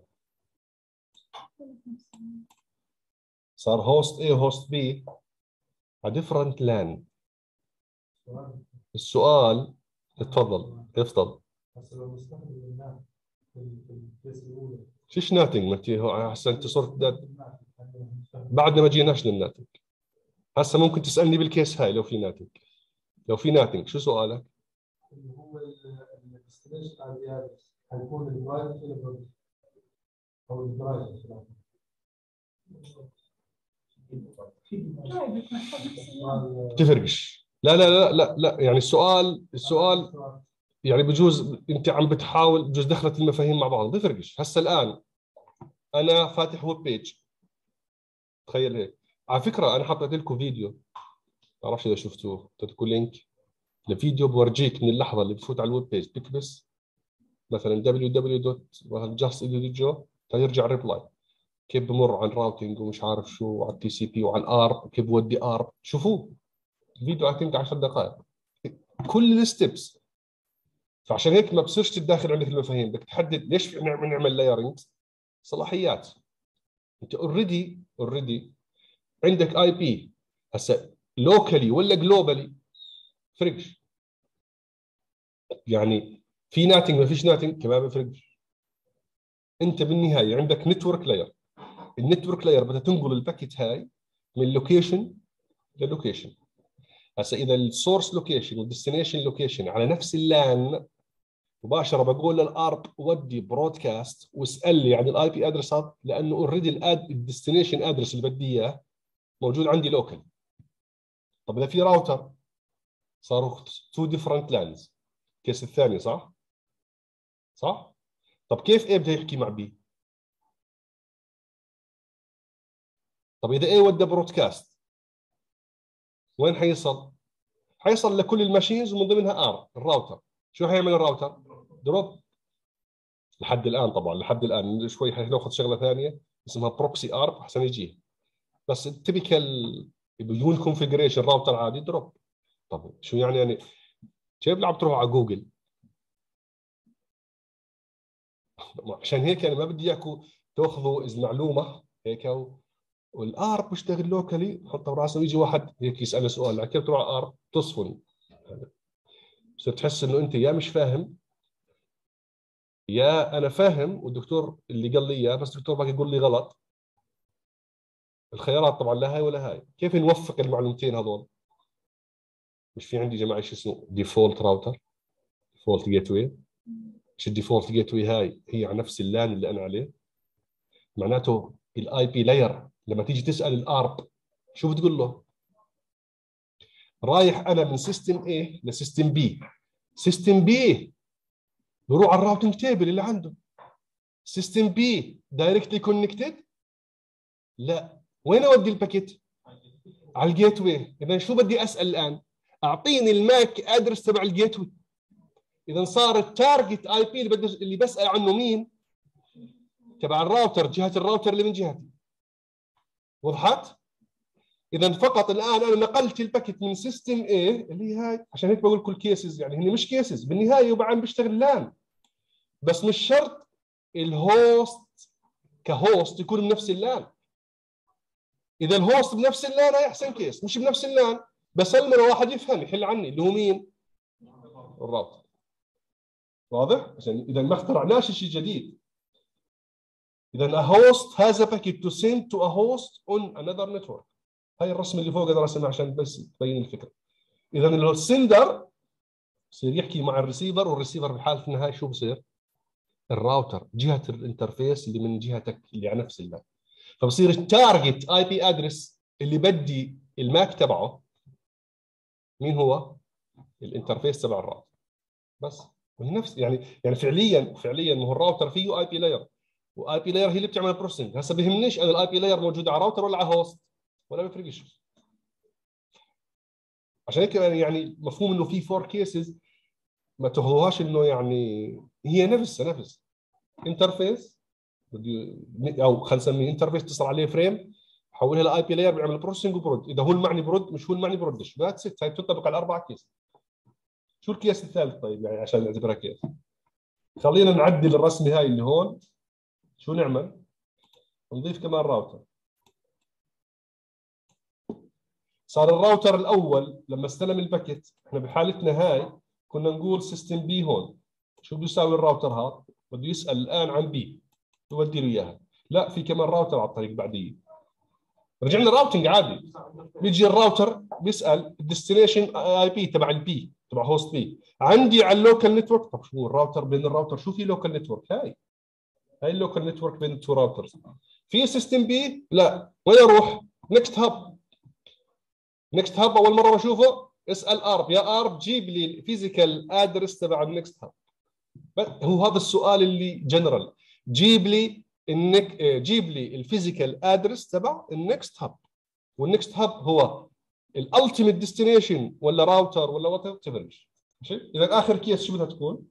صار هوست A وهوست B على ديفرنت لان. السؤال اتفضل افضل. هسه لو نستخدم النات في الكيس الاولى، فيش ناتنج، ما انت هسه انت صرت نات... بعدنا ما جيناش للناتنج. هسه ممكن تسالني بالكيس هاي لو في ناتنج. لو في ناتنج شو سؤالك؟ اللي هو الديستنيشن اي بي ادرس حيكون البرايفت ولا او البرايفت؟ تفرقش. لا لا لا لا لا يعني السؤال السؤال يعني بجوز انت عم بتحاول، بجوز دخلت المفاهيم مع بعض، بفرقش. هسه الان انا فاتح ويب بيج، تخيل هيك. على فكره انا حطيت لكم فيديو، ما بعرفش اذا شفتوه، حطيت لكم لينك لفيديو بورجيك من اللحظه اللي بفوت على الويب بيج تكبس مثلا دبليو دبليو دوت جاست دوت جو فيرجع ريبلاي، كيف بمر عن راوتنج ومش عارف شو وعلى التي سي بي وعلى الارب، كيف بودي ارب. شوفوه الفيديو اي ثينك عشر دقائق كل الستبس. فعشان هيك ما بصيرش تتداخل عندك المفاهيم، بدك تحدد ليش نعمل لايرنج. صلاحيات انت اوريدي اوريدي عندك اي بي. هسه لوكالي ولا جلوبالي فرقش، يعني في ناتنج ما فيش ناتنج كمان بفرقش. انت بالنهايه عندك نتورك لاير، النتورك لاير بدها تنقل الباكيت هاي من لوكيشن للوكيشن. هسه اذا السورس لوكيشن والديستنيشن لوكيشن على نفس اللان مباشره بقول للارب ودي برودكاست واسال لي عن الاي بي ادرس هذا، لانه اوريدي الاد الديستنيشن ادرس اللي بدي اياه موجود عندي لوكال. طب اذا في راوتر صاروا تو ديفرنت لانز، الكيس الثاني صح؟ صح؟ طب كيف ايه بده يحكي مع بي؟ طب اذا ايه ودى برودكاست وين حيصل؟ حيصل لكل الماشينز ومن ضمنها ار الراوتر. شو حيعمل الراوتر؟ دروب. لحد الان طبعا لحد الان شوي حناخذ شغله ثانيه اسمها بروكسي ارب احسن يجيه، بس التبيكال بدون كونفجريشن راوتر عادي دروب. طب شو يعني يعني كيف عم تروح على جوجل؟ عشان هيك انا ما بدي اياكم تاخذوا اذا معلومه هيك والارب بيشتغل لوكالي حطها براسه ويجي واحد هيك يساله سؤال كيف تروح على الارب تصفن. بصير تحس انه انت يا مش فاهم يا انا فاهم والدكتور اللي قال لي اياه بس الدكتور باقي يقول لي غلط. الخيارات طبعا لا هاي ولا هاي. كيف نوفق المعلومتين هذول؟ مش في عندي جماعه شيء اسمه ديفولت راوتر، ديفولت جيت واي. مش الديفولت جيت واي هاي هي على نفس اللان اللي انا عليه. معناته الاي بي لاير لما تيجي تسال الارب شو بتقول له؟ رايح انا من سيستم A لسيستم B، سيستم B بروح على الراوتنج تيبل اللي عنده. سيستم B دايركتلي كونكتد؟ لا، وين اودي الباكيت؟ على الجيت واي. اذا شو بدي اسال الان؟ اعطيني الماك ادرس تبع الجيت واي. اذا صار التارجت اي بي اللي بدي اللي بسال عنه مين؟ تبع الراوتر، جهه الراوتر اللي من جهتي. وضحت؟ اذا فقط الان انا نقلت الباكيت من سيستم A اللي هي هاي، عشان هيك بقول كل كيسز، يعني هن مش كيسز بالنهايه وبعدين بيشتغل لان، بس مش شرط الهوست كهوست يكون بنفس اللان. اذا الهوست بنفس اللان هي احسن كيس، مش بنفس اللان بسلم واحد يفهم يحل عني اللي هو مين؟ الراوتر. واضح؟ عشان اذا ما اخترعناش شيء جديد. اذا a host has a packet to send to a host on another network. هاي الرسم اللي فوق اقدر ارسمها عشان بس تبين الفكره. اذا السندر بصير يحكي مع الريسيفر، والريسيفر بحاله النهايه شو بصير؟ الراوتر جهه الانترفيس اللي من جهتك اللي على نفس اللان. فبصير التارجت اي بي ادرس اللي بدي الماك تبعه مين هو؟ الانترفيس تبع الراوتر بس. وهي نفس يعني يعني فعليا فعليا ما هو الراوتر فيه اي بي لاير، واي بي لاير هي اللي بتعمل بروسيسنج. هسه بيهمنيش انا الاي بي لاير موجود على راوتر ولا على هوست، ولا بيفرقش. عشان هيك يعني مفهوم انه في فور كيسز ما تاخذوهاش انه يعني هي نفسها نفس انترفيس او خلينا نسميه انترفيس اتصل عليه فريم، حولها لاي بي لاير بيعمل بروسيسنج وبرد. اذا هو المعني برد، مش هو المعني بردش. ذاتس ات. هاي بتطبق على اربع كيس. شو الكيس الثالث طيب يعني عشان نعتبرها كيس؟ خلينا نعدل الرسمه هاي اللي هون. شو نعمل؟ نضيف كمان راوتر. صار الراوتر الاول لما استلم الباكيت، احنا بحالتنا هاي كنا نقول سيستم بي هون. شو بيساوي الراوتر هذا؟ بده يسال الان عن بي يودي له اياها. لا، في كمان راوتر على الطريق بعديه. رجعنا راوتنج عادي. بيجي الراوتر بيسال الديستنيشن اي بي تبع البي تبع هوست بي عندي على اللوكال نتورك. طب شو الراوتر بين الراوتر؟ شو في لوكال نتورك؟ هاي هاي اللوكال نتورك بين التو راوترز. في سيستم بي لا، وين اروح؟ نكست هاب. نكست هاب اول مره بشوفه اسال ارب، يا ارب جيب لي الفيزيكال ادرس تبع النكست هاب. هو هذا السؤال اللي جنرال. جيب لي النك جيب لي الفيزيكال ادرس تبع النكست هاب. والنكست هاب هو الالتيميت ديستنيشن ولا راوتر ولا وات ايفر. ماشي. اذا اخر كيس شو بدها تكون؟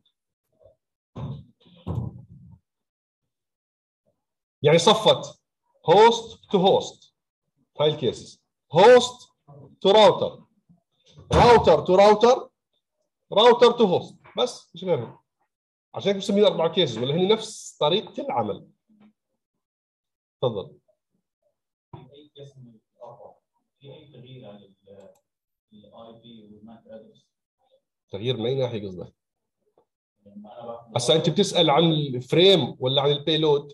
يعني صفت هوست تو هوست. هاي الكيسز هوست تو راوتر، راوتر تو راوتر، راوتر تو هوست، بس مش غيرها. عشان هيك بسميها اربع كيسز، ولا هي نفس طريقه العمل. تفضل. اي كيس من الاربعه في اي تغيير عن الاي بي والماك ادرس؟ تغيير من اي ناحيه قصدك؟ هسا انت بتسال عن الفريم ولا عن البيلود؟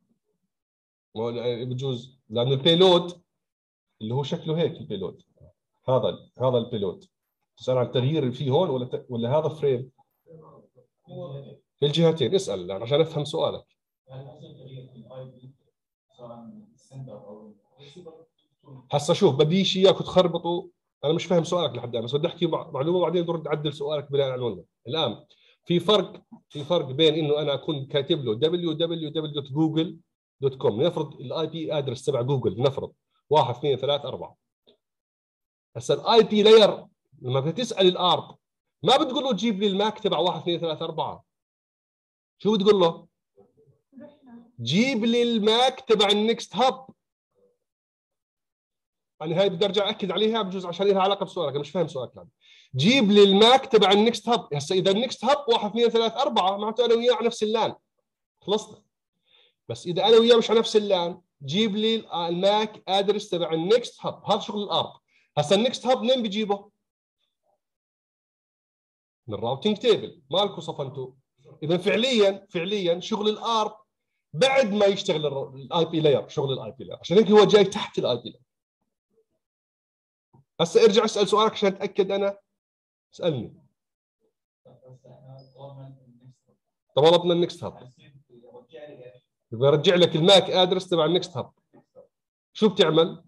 بجوز لانه البيلود اللي هو شكله هيك البيلود، هذا هذا البيلود. تسال عن التغيير اللي فيه هون ولا ت... ولا هذا فريم؟ في الجهتين. اسال يعني عشان افهم سؤالك. هسا شوف، بديش اياكم تخربطوا. انا مش فاهم سؤالك لحد الان، بس بدي احكي معلومه وبعدين ترد اعدل سؤالك بناء على العنوان. الان في فرق في فرق بين انه انا اكون كاتب له دبليو دبليو دبليو دوت جوجل دوت كوم، نفرض الاي بي ادرس تبع جوجل، نفرض واحد اثنين ثلاثة أربعة. هسا الاي بي لاير لما بتسال الارب ما بتقول له جيب لي الماك تبع واحد اثنين ثلاثة أربعة. شو بتقول له؟ جيب لي الماك تبع النكست هاب. يعني هاي بدي ارجع اكد عليها بجوز عشان لها علاقه بسؤالك، انا مش فاهم سؤالك الان. جيب لي الماك تبع النكست هاب. هسه اذا النكست هاب واحد اثنين ثلاثة أربعة معناته انا وياه على نفس اللان، خلصنا. بس اذا انا وياه مش على نفس اللان، جيب لي الماك ادرس تبع النكست هاب. هذا شغل الارب. هسه النكست هاب منين بجيبه؟ من الراوتنج تيبل مالكم صفنتوا. اذا فعليا فعليا شغل الارب بعد ما يشتغل الاي بي لاير، شغل الاي بي لاير، عشان هيك هو جاي تحت الاي بي لاير. هسه ارجع اسال سؤالك عشان اتاكد انا. اسالني. طلبنا النكست هاب، يبغى يرجع لك الماك ادرس تبع النكست هاب. شو بتعمل؟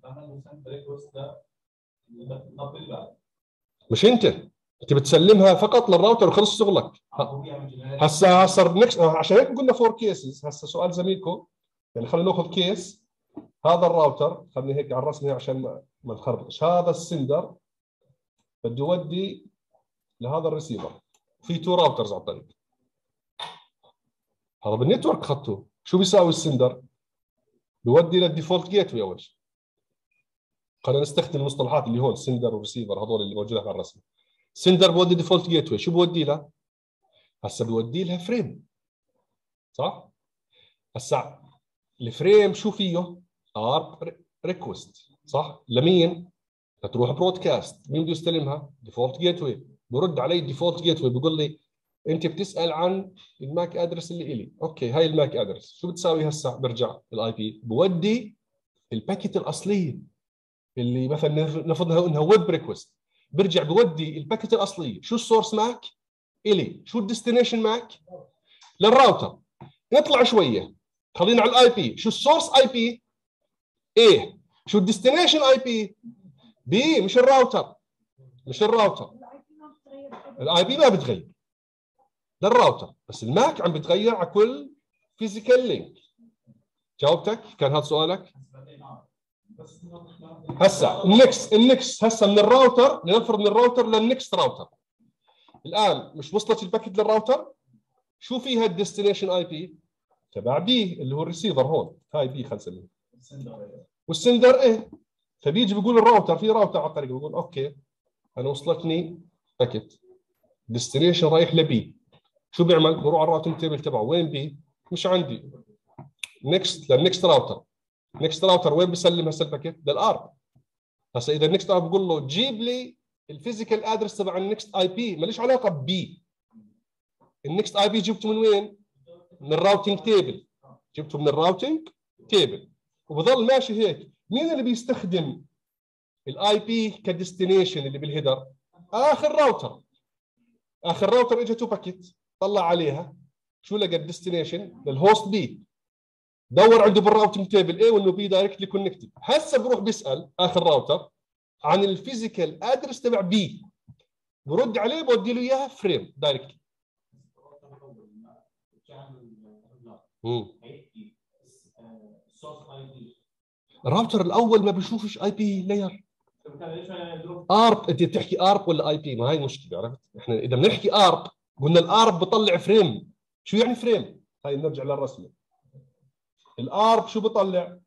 مش انت انت بتسلمها فقط للراوتر وخلص شغلك. هسه صار نكست. عشان هيك قلنا فور كيسز. هسه سؤال زميلكم يعني خلينا ناخذ كيس. هذا الراوتر خليني هيك على الرسمه عشان ما نخربطش. هذا السندر بده يودي لهذا الريسيفر، في تو راوترز على الطريق. هذا بالنتورك خطوه. شو بيساوي السندر؟ بيودي للديفولت جيت واي اول شيء. خلينا نستخدم المصطلحات اللي هون سندر وريسيفر هذول اللي موجودين على الرسم. سندر بودي ديفولت جيت واي، شو بودي لها؟ هسه بودي لها فريم صح؟ هسه الفريم شو فيه؟ ارب ريكوست صح؟ لمين؟ تروح برودكاست، مين بده يستلمها؟ ديفولت جيت واي، برد علي الديفولت جيت واي بيقول لي انت بتسال عن الماك ادرس اللي الي، اوكي هاي الماك ادرس، شو بتساوي هسه؟ برجع الاي بي بودي الباكيت الاصليه اللي مثلا نفرضها انها ويب ريكوست، برجع بودي الباكيت الاصليه، شو السورس ماك؟ الي، شو الديستنيشن ماك؟ للراوتر. نطلع شويه خلينا على الاي بي، شو السورس اي بي؟ ايه، شو الديستنيشن اي بي؟ بي، مش الراوتر مش الراوتر الاي بي ما بتغير للراوتر، بس الماك عم بتغير على كل فيزيكال لينك. جاوبتك؟ كان هذا سؤالك؟ هسه النكس النكس هسه من الراوتر، لنفرض من الراوتر للنكست راوتر. الان مش وصلت الباكيت للراوتر، شو فيها الديستنيشن اي بي تبع بي اللي هو الريسيفر هون، هاي بي خلينا نسميه، والسندر ايه. فبيجي بيقول الراوتر، في راوتر على الطريق بيقول اوكي انا وصلتني باكيت ديستنيشن رايح لبي، شو بيعمل؟ بروح على الراوتنج تيبل تبعه، وين بي؟ مش عندي، نكست للنكست راوتر. نكست راوتر وين بيسلم هسه الباكيت؟ للارب. هسه اذا النكست راوتر بقول له جيب لي الفيزيكال ادرس تبع النكست اي بي، ماليش علاقه ببي. النكست اي بي جبته من وين؟ من الراوتنج تيبل، جبته من الراوتنج تيبل وبضل ماشي هيك. مين اللي بيستخدم الاي بي كديستنيشن اللي بالهيدر؟ اخر راوتر. اخر راوتر اجته باكيت طلع عليها، شو لقى؟ الديستنيشن للهوست بي، دور عنده بالراوتنج تيبل ايه وانه بي دايركتلي كونكتد. هسه بروح بيسال اخر راوتر عن الفيزيكال ادرس تبع بي، برد عليه بودي له اياها فريم دايركتلي. الراوتر الاول ما بيشوفش اي بي لاير. ارب، انت بتحكي ارب ولا اي بي؟ ما هي مشكله، عرفت؟ احنا اذا بنحكي ارب قلنا الارب بطلع فريم. شو يعني فريم؟ هاي نرجع للرسمه. الارب شو بطلع؟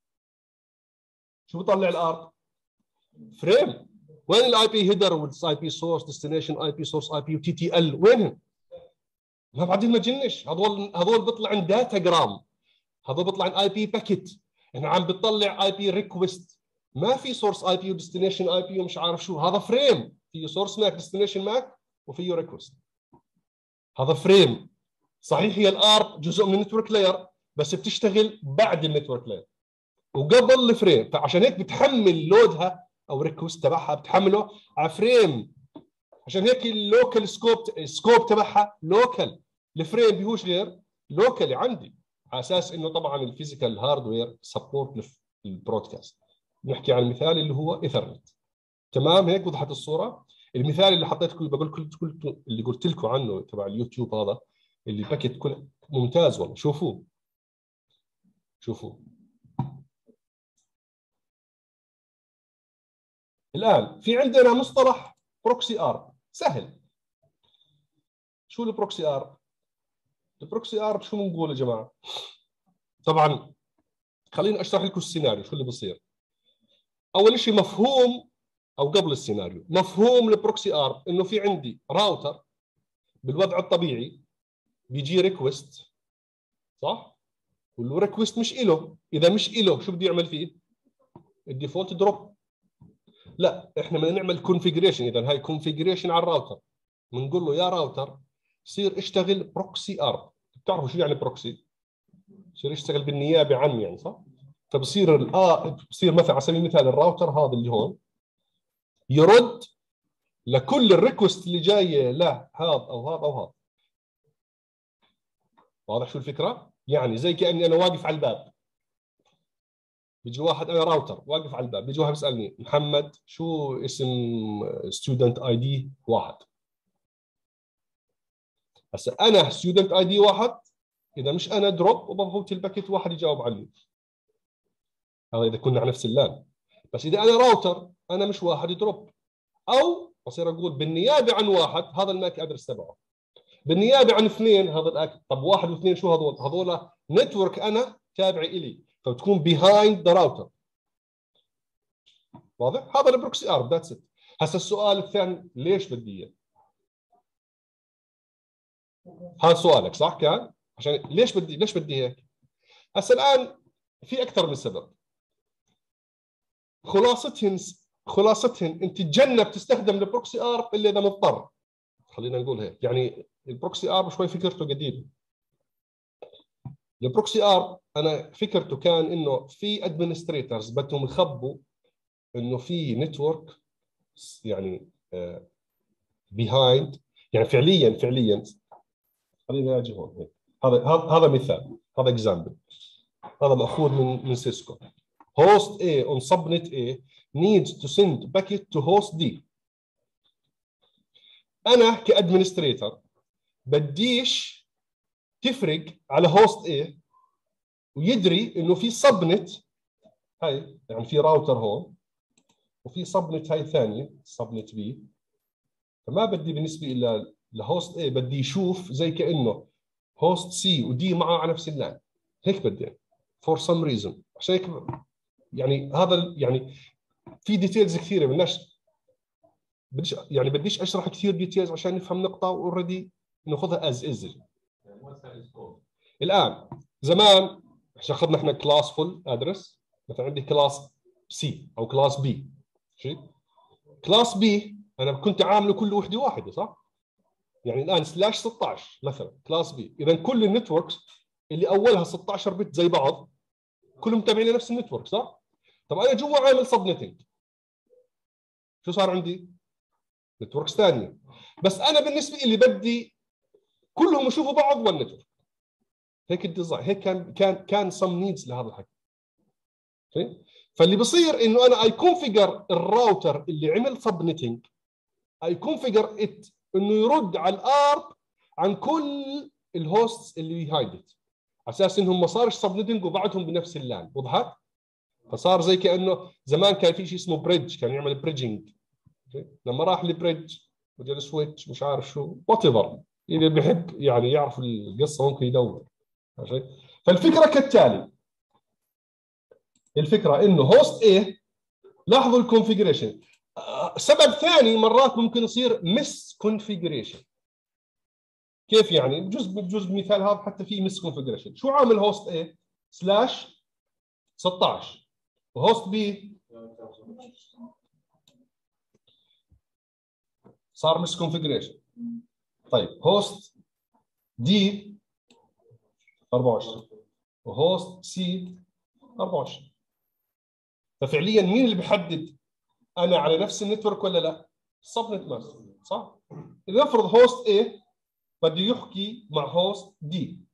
شو بطلع الارب؟ فريم. وين الاي بي هيدر والاي بي سورس ديستنيشن اي بي سورس اي بي وتي تي ال وينهم؟ ما بعدين ما تجنش، هذول هذول بيطلع عن داتا جرام، هذول بيطلع عن اي بي باكيت. احنا عم بتطلع اي بي ريكوست، ما في سورس اي بي وديستنيشن اي بي ومش عارف شو. هذا فريم فيه سورس ماك ديستنيشن ماك وفيه ريكوست، هذا فريم. صحيح هي الارب جزء من النتورك لاير بس بتشتغل بعد النتورك لاير وقبل الفريم، فعشان هيك بتحمل لودها او ريكوست تبعها بتحمله على فريم. عشان هيك اللوكال سكوب السكوب تبعها لوكال، الفريم بيهوش غير لوكالي عندي، على اساس انه طبعا الفيزيكال هاردوير سبورت للبرودكاست. نحكي عن المثال اللي هو ايثرنت. تمام هيك وضحت الصوره. المثال اللي حطيتكم بقول كل اللي قلت لكم عنه تبع اليوتيوب هذا اللي باكيت كله ممتاز والله، شوفوه شوفوه. الان في عندنا مصطلح بروكسي ارب، سهل. شو البروكسي ارب؟ البروكسي ارب شو بنقول يا جماعه؟ طبعا خليني اشرح لكم السيناريو شو اللي بصير. اول شيء مفهوم، او قبل السيناريو مفهوم البروكسي ارب انه في عندي راوتر بالوضع الطبيعي بيجي ريكوست صح؟ والريكوست مش إله، اذا مش إله شو بده يعمل فيه؟ الديفولت دروب. لا احنا بدنا نعمل كونفيجريشن، اذا هاي كونفيجريشن على الراوتر بنقول له يا راوتر صير اشتغل بروكسي ارب. بتعرفوا شو يعني بروكسي؟ بصير يشتغل بالنيابه عن يعني صح؟ فبصير الآ بصير مثلا على سبيل المثال الراوتر هذا اللي هون يرد لكل الريكوست اللي جايه له هذا او هذا او هذا. واضح شو الفكره؟ يعني زي كاني انا واقف على الباب، بيجي واحد، انا راوتر واقف على الباب، بيجي واحد بيسالني محمد شو اسم ستودنت اي دي واحد. هسه انا ستودنت اي دي واحد، اذا مش انا دروب وبفوت الباكيت واحد يجاوب عني. هذا اذا كنا على نفس اللان. بس اذا انا راوتر انا مش واحد دروب، او بصير اقول بالنيابه عن واحد هذا الماك ادرس تبعه، بالنيابه عن اثنين هذا الاك. طب واحد واثنين شو هذول؟ هذول نتورك انا تابع الي، فبتكون بيهايند ذا راوتر. واضح؟ هذا البروكسي ارب ذاتس ات. هسه السؤال الثاني ليش بدي اياه؟ هذا سؤالك صح كان؟ عشان ليش بدي ليش بدي هيك؟ هسه الان في اكثر من سبب. خلاصتهن خلاصتهن انت تجنب تستخدم البروكسي ارب الا اذا مضطر. خلينا نقول هيك، يعني البروكسي ارب شوي فكرته جديده. البروكسي ارب انا فكرته كان انه في ادمنستريتورز بدهم يخبوا انه في نتورك يعني بيهايند uh, يعني فعليا فعليا خلينا اجي هون هيك. هذا هذا مثال، هذا اكزامبل، هذا ماخوذ من من سيسكو. host A on subnet A needs to send packet to host D. انا كادمنستريتور بديش تفرق على هوست A ويدري انه في سبنت، هاي يعني في راوتر هون وفي سبنت هاي ثانيه سبنت B، فما بدي بالنسبه الى لهوست A بدي يشوف زي كانه هوست C ودي معه على نفس اللان. هيك بدي for some reason. عشان هيك يعني هذا يعني في ديتيلز كثيره بدناش بديش يعني بديش اشرح كثير ديتيلز عشان نفهم نقطه اوريدي ناخذها از از. الان زمان عشان اخذنا احنا كلاس فول ادرس، مثلا عندي كلاس سي او كلاس بي، شيء كلاس بي انا كنت عامله كل وحده واحده صح؟ يعني الان سلاش ستة عشر مثلا كلاس بي، اذا كل النتوركس اللي اولها ستة عشر بت زي بعض كلهم تابعين لنفس النتورك صح؟ طب انا جوا عامل سبنتنج، شو صار عندي؟ نتوركس ثانيه، بس انا بالنسبه لي بدي كلهم يشوفوا بعض والنتورك. هيك الديزاين، هيك كان كان كان سم نيدز لهذا الحكي. فاللي بصير انه انا اي كونفيجر الراوتر اللي عمل سبنتنج، اي كونفيجر ات انه يرد على الارب عن كل الهوستس اللي بيهايدت، على اساس انهم ما صارش سبنتنج وبعدهم بنفس اللان. وضحت؟ فصار زي كانه زمان كان في شيء اسمه بريدج، كان يعمل بريدجنج. لما راح لبريدج وجا سويتش مش عارف شو وات ايفر، اللي بيحب يعني يعرف القصه ممكن يدور. فالفكره كالتالي، الفكره انه هوست A لاحظوا الكونفيجريشن. سبب ثاني مرات ممكن يصير مس كونفيجريشن. كيف يعني؟ بجوز بجوز مثال هذا حتى في مس كونفيجريشن. شو عامل هوست A سلاش ستة عشر وهوست B صار مس كونفيجريشن. طيب هوست D أربعة وعشرين وهوست C أربعة وعشرين. ففعليا مين اللي بيحدد انا على نفس النتورك ولا لا؟ السبنت ماستر صح؟ اذا افرض هوست A بده يحكي مع هوست D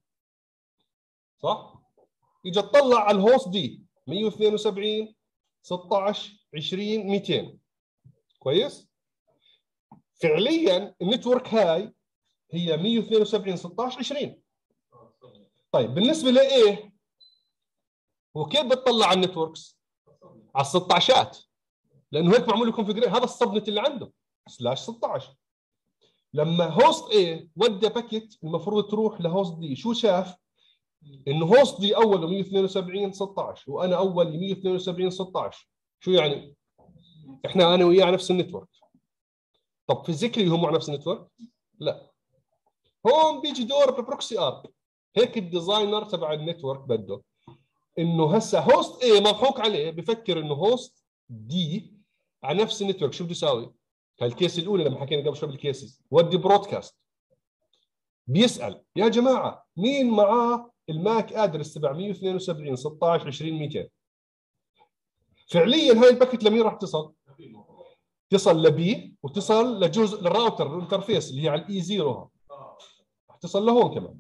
صح؟ اجى اطلع على الهوست D مية واثنين وسبعين ستة عشر عشرين مئتين كويس؟ فعليا النتورك هاي هي مية واثنين وسبعين ستة عشر عشرين. طيب بالنسبه لايه؟ هو كيف بتطلع على النتوركس؟ على ستة عشر، لانه هيك معمول له كونفيجريشن. هذا السبنت اللي عنده سلاش ستة عشر. لما هوست A ودى باكيت المفروض تروح لهوست D، شو شاف؟ انه هوست D اوله مية واثنين وسبعين ستة عشر وانا اول مية واثنين وسبعين ستة عشر. شو يعني؟ احنا انا وياه على نفس النتورك. طب فيزيكلي هم على نفس النتورك؟ لا. هون بيجي دور ببروكسي ارب. هيك الديزاينر تبع النتورك بده انه هسه هوست A مضحوك عليه، بفكر انه هوست D على نفس النتورك. شو بده يساوي؟ هالكيس الاولى لما حكينا قبل شوي بالكيسز، ودي برودكاست بيسال يا جماعه مين معاه الماك ادرس تبع مية واثنين وسبعين ستة عشر عشرين مئتين. فعليا هاي الباكت لمين راح تصل؟ تصل لبي وتصل لجزء للراوتر الانترفيس اللي هي على الاي زيرو، راح تصل لهون كمان.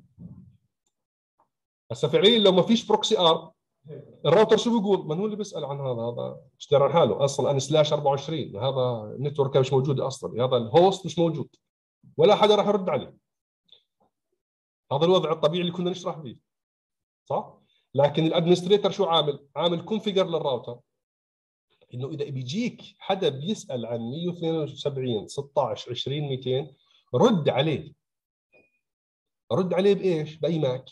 هسه فعليا لو ما فيش بروكسي ارب الراوتر شو بيقول؟ من هو اللي بيسال عن هذا؟ هذا اشترى عن حاله اصلا. انا سلاش أربعة وعشرين، هذا النتورك مش موجود اصلا، هذا الهوست مش موجود ولا حدا راح يرد عليه. هذا الوضع الطبيعي اللي كنا نشرح فيه صح؟ لكن الادمنستريتور شو عامل؟ عامل كونفيجر للراوتر انه اذا بيجيك حدا بيسال عن مية واثنين وسبعين ستة عشر عشرين مئتين رد عليه. رد عليه بايش؟ باي ماك؟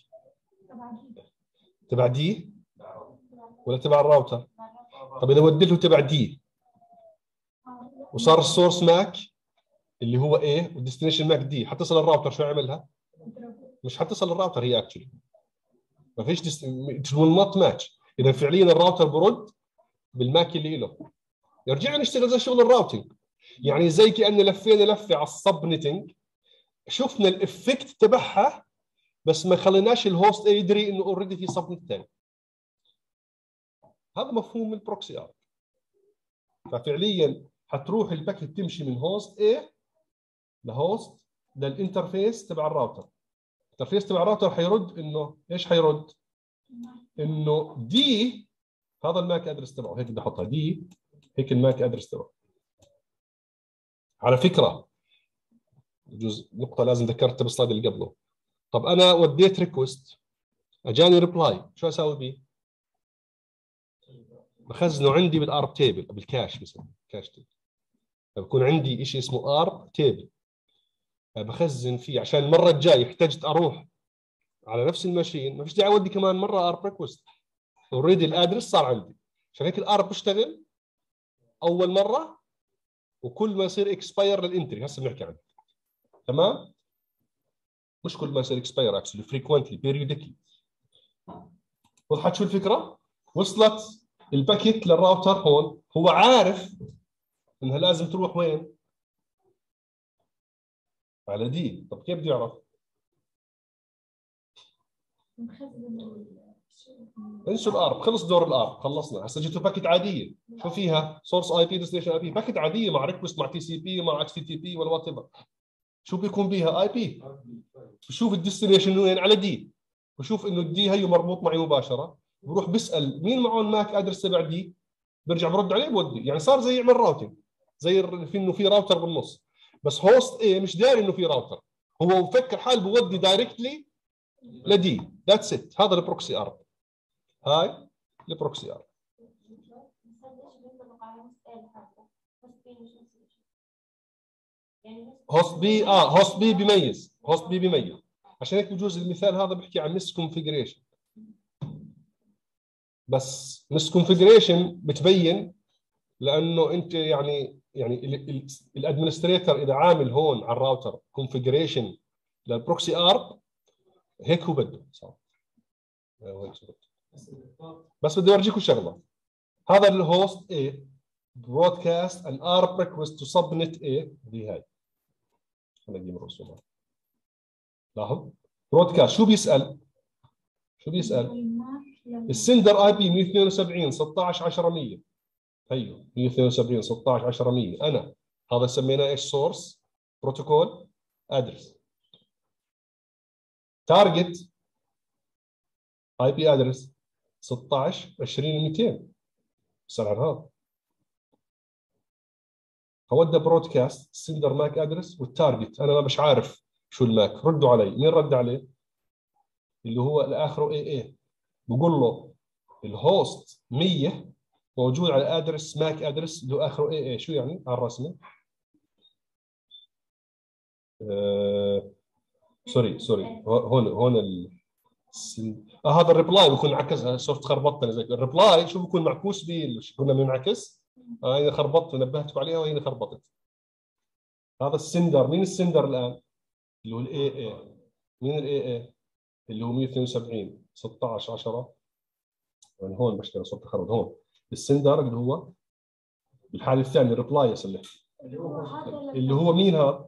تبع دي ولا تبع الراوتر؟ طب اذا وديته تبع دي وصار السورس ماك اللي هو A والديستنيشن ماك D، حتصل الراوتر شو يعملها؟ مش حتصل الراوتر هي اكشلي ما فيش ديست... it will not match. اذا فعليا الراوتر برد بالماك اللي له. يرجع نشتغل زي شغل الراوتنج، يعني زي كأن لفينا لفه على السب نتنج، شفنا الافكت تبعها بس ما خليناش الهوست يدري انه اوريدي في سب نت ثاني. هذا مفهوم البروكسي ارك. ففعليا حتروح الباكيت تمشي من هوست A لهوست للانترفيس تبع الراوتر. الانترفيس تبع الراوتر حيرد انه ايش حيرد؟ انه دي هذا الماك ادرس تبعه، هيك بدي احطها دي، هيك الماك ادرس تبعه. على فكره جزء نقطه لازم ذكرتها بالسلايد اللي قبله. طب انا وديت ريكوست اجاني ريبلاي، شو اسوي به؟ بخزنه عندي بالارب تيبل بالكاش مثلا كاش تيبل. بكون عندي شيء اسمه ارب تيبل بخزن فيه عشان المره الجايه احتجت اروح على نفس الماشين ما فيش داعي اودي كمان مره ارب ريكوست، اوريدي الادرس صار عندي. عشان هيك الارب بيشتغل اول مره وكل ما يصير اكسباير للانتري هسه بنحكي عنه. تمام؟ مش كل ما يصير اكسباير اكشلي فريكوينتلي بيريوديكلي. وضحت شو الفكره؟ وصلت الباكيت للراوتر هون، هو عارف انها لازم تروح وين؟ على دي. طب كيف بده يعرف؟ انسوا الارب، خلص دور الارب، خلصنا. هسه جيتوا باكيت عاديه، شو فيها؟ سورس اي بي ديستنيشن اي بي، باكيت عاديه مع ريكوست مع تي سي بي مع اتش تي تي بي ولا وات ايفر. شو بيكون بيها؟ اي بي. بشوف الديستنيشن وين؟ على دي. بشوف انه الدي هي مربوط معي مباشره، بروح بسال مين معه الماك ادرس تبع دي، برجع برد عليه بودي. يعني صار زي يعمل راوتنج، زي في انه في راوتر بالنص، بس هوست ايه مش داري انه في راوتر، هو مفكر حاله بودي دايركتلي لدي. ذاتس ات. هذا البروكسي ارب. هاي البروكسي ارب. هوست بي اه هوست بي بيميز، هوست بي بيميز. عشان هيك بجوز المثال هذا بحكي عن مس كونفيجريشن، بس مس كونفيجريشن بتبين لانه انت يعني يعني الادمنستريتور اذا عامل هون على الراوتر كونفيجريشن للبروكسي ارب هيك هو بده صح. بس بدي اورجيكم شغله. هذا الهوست A broadcast an A R P request to subnet A دي هاي. انا اجيب الرسومات. لاحظ برودكاست شو بيسال؟ شو بيسال؟ السندر اي بي مية واثنين وسبعين ستة عشر عشرة مية. ايوه مية واثنين وسبعين ستة عشر عشرة مية. انا هذا سميناه ايش؟ سورس بروتوكول ادرس. تارجت اي بي ادرس ستة عشر عشرين مئتين. بسال عن هذا. هودى برودكاست السندر ماك ادرس والتارجت انا ما مش عارف شو الماك. ردوا علي. مين رد عليه؟ اللي هو اخره اي اي. بقول له الهوست مية موجود على ادرس ماك ادرس اللي هو اخره اي اي. شو يعني على الرسمه؟ آه... سوري سوري هون هون ال... آه هذا الريبلاي بيكون عكس. شفت خربطت زي الريبلاي شو بيكون معكوس به كنا بنعكس. آه هنا خربطت نبهتكم عليها وهنا خربطت. هذا السندر. مين السندر الان؟ اللي هو الاي اي. مين الاي اي؟ اللي هو مية واثنين وسبعين ستة عشر عشرة. يعني هون بشتغل صوت تخرب هون. السندر اللي هو الحاله الثانيه الريبلاي يصلح اللي هو مين هذا؟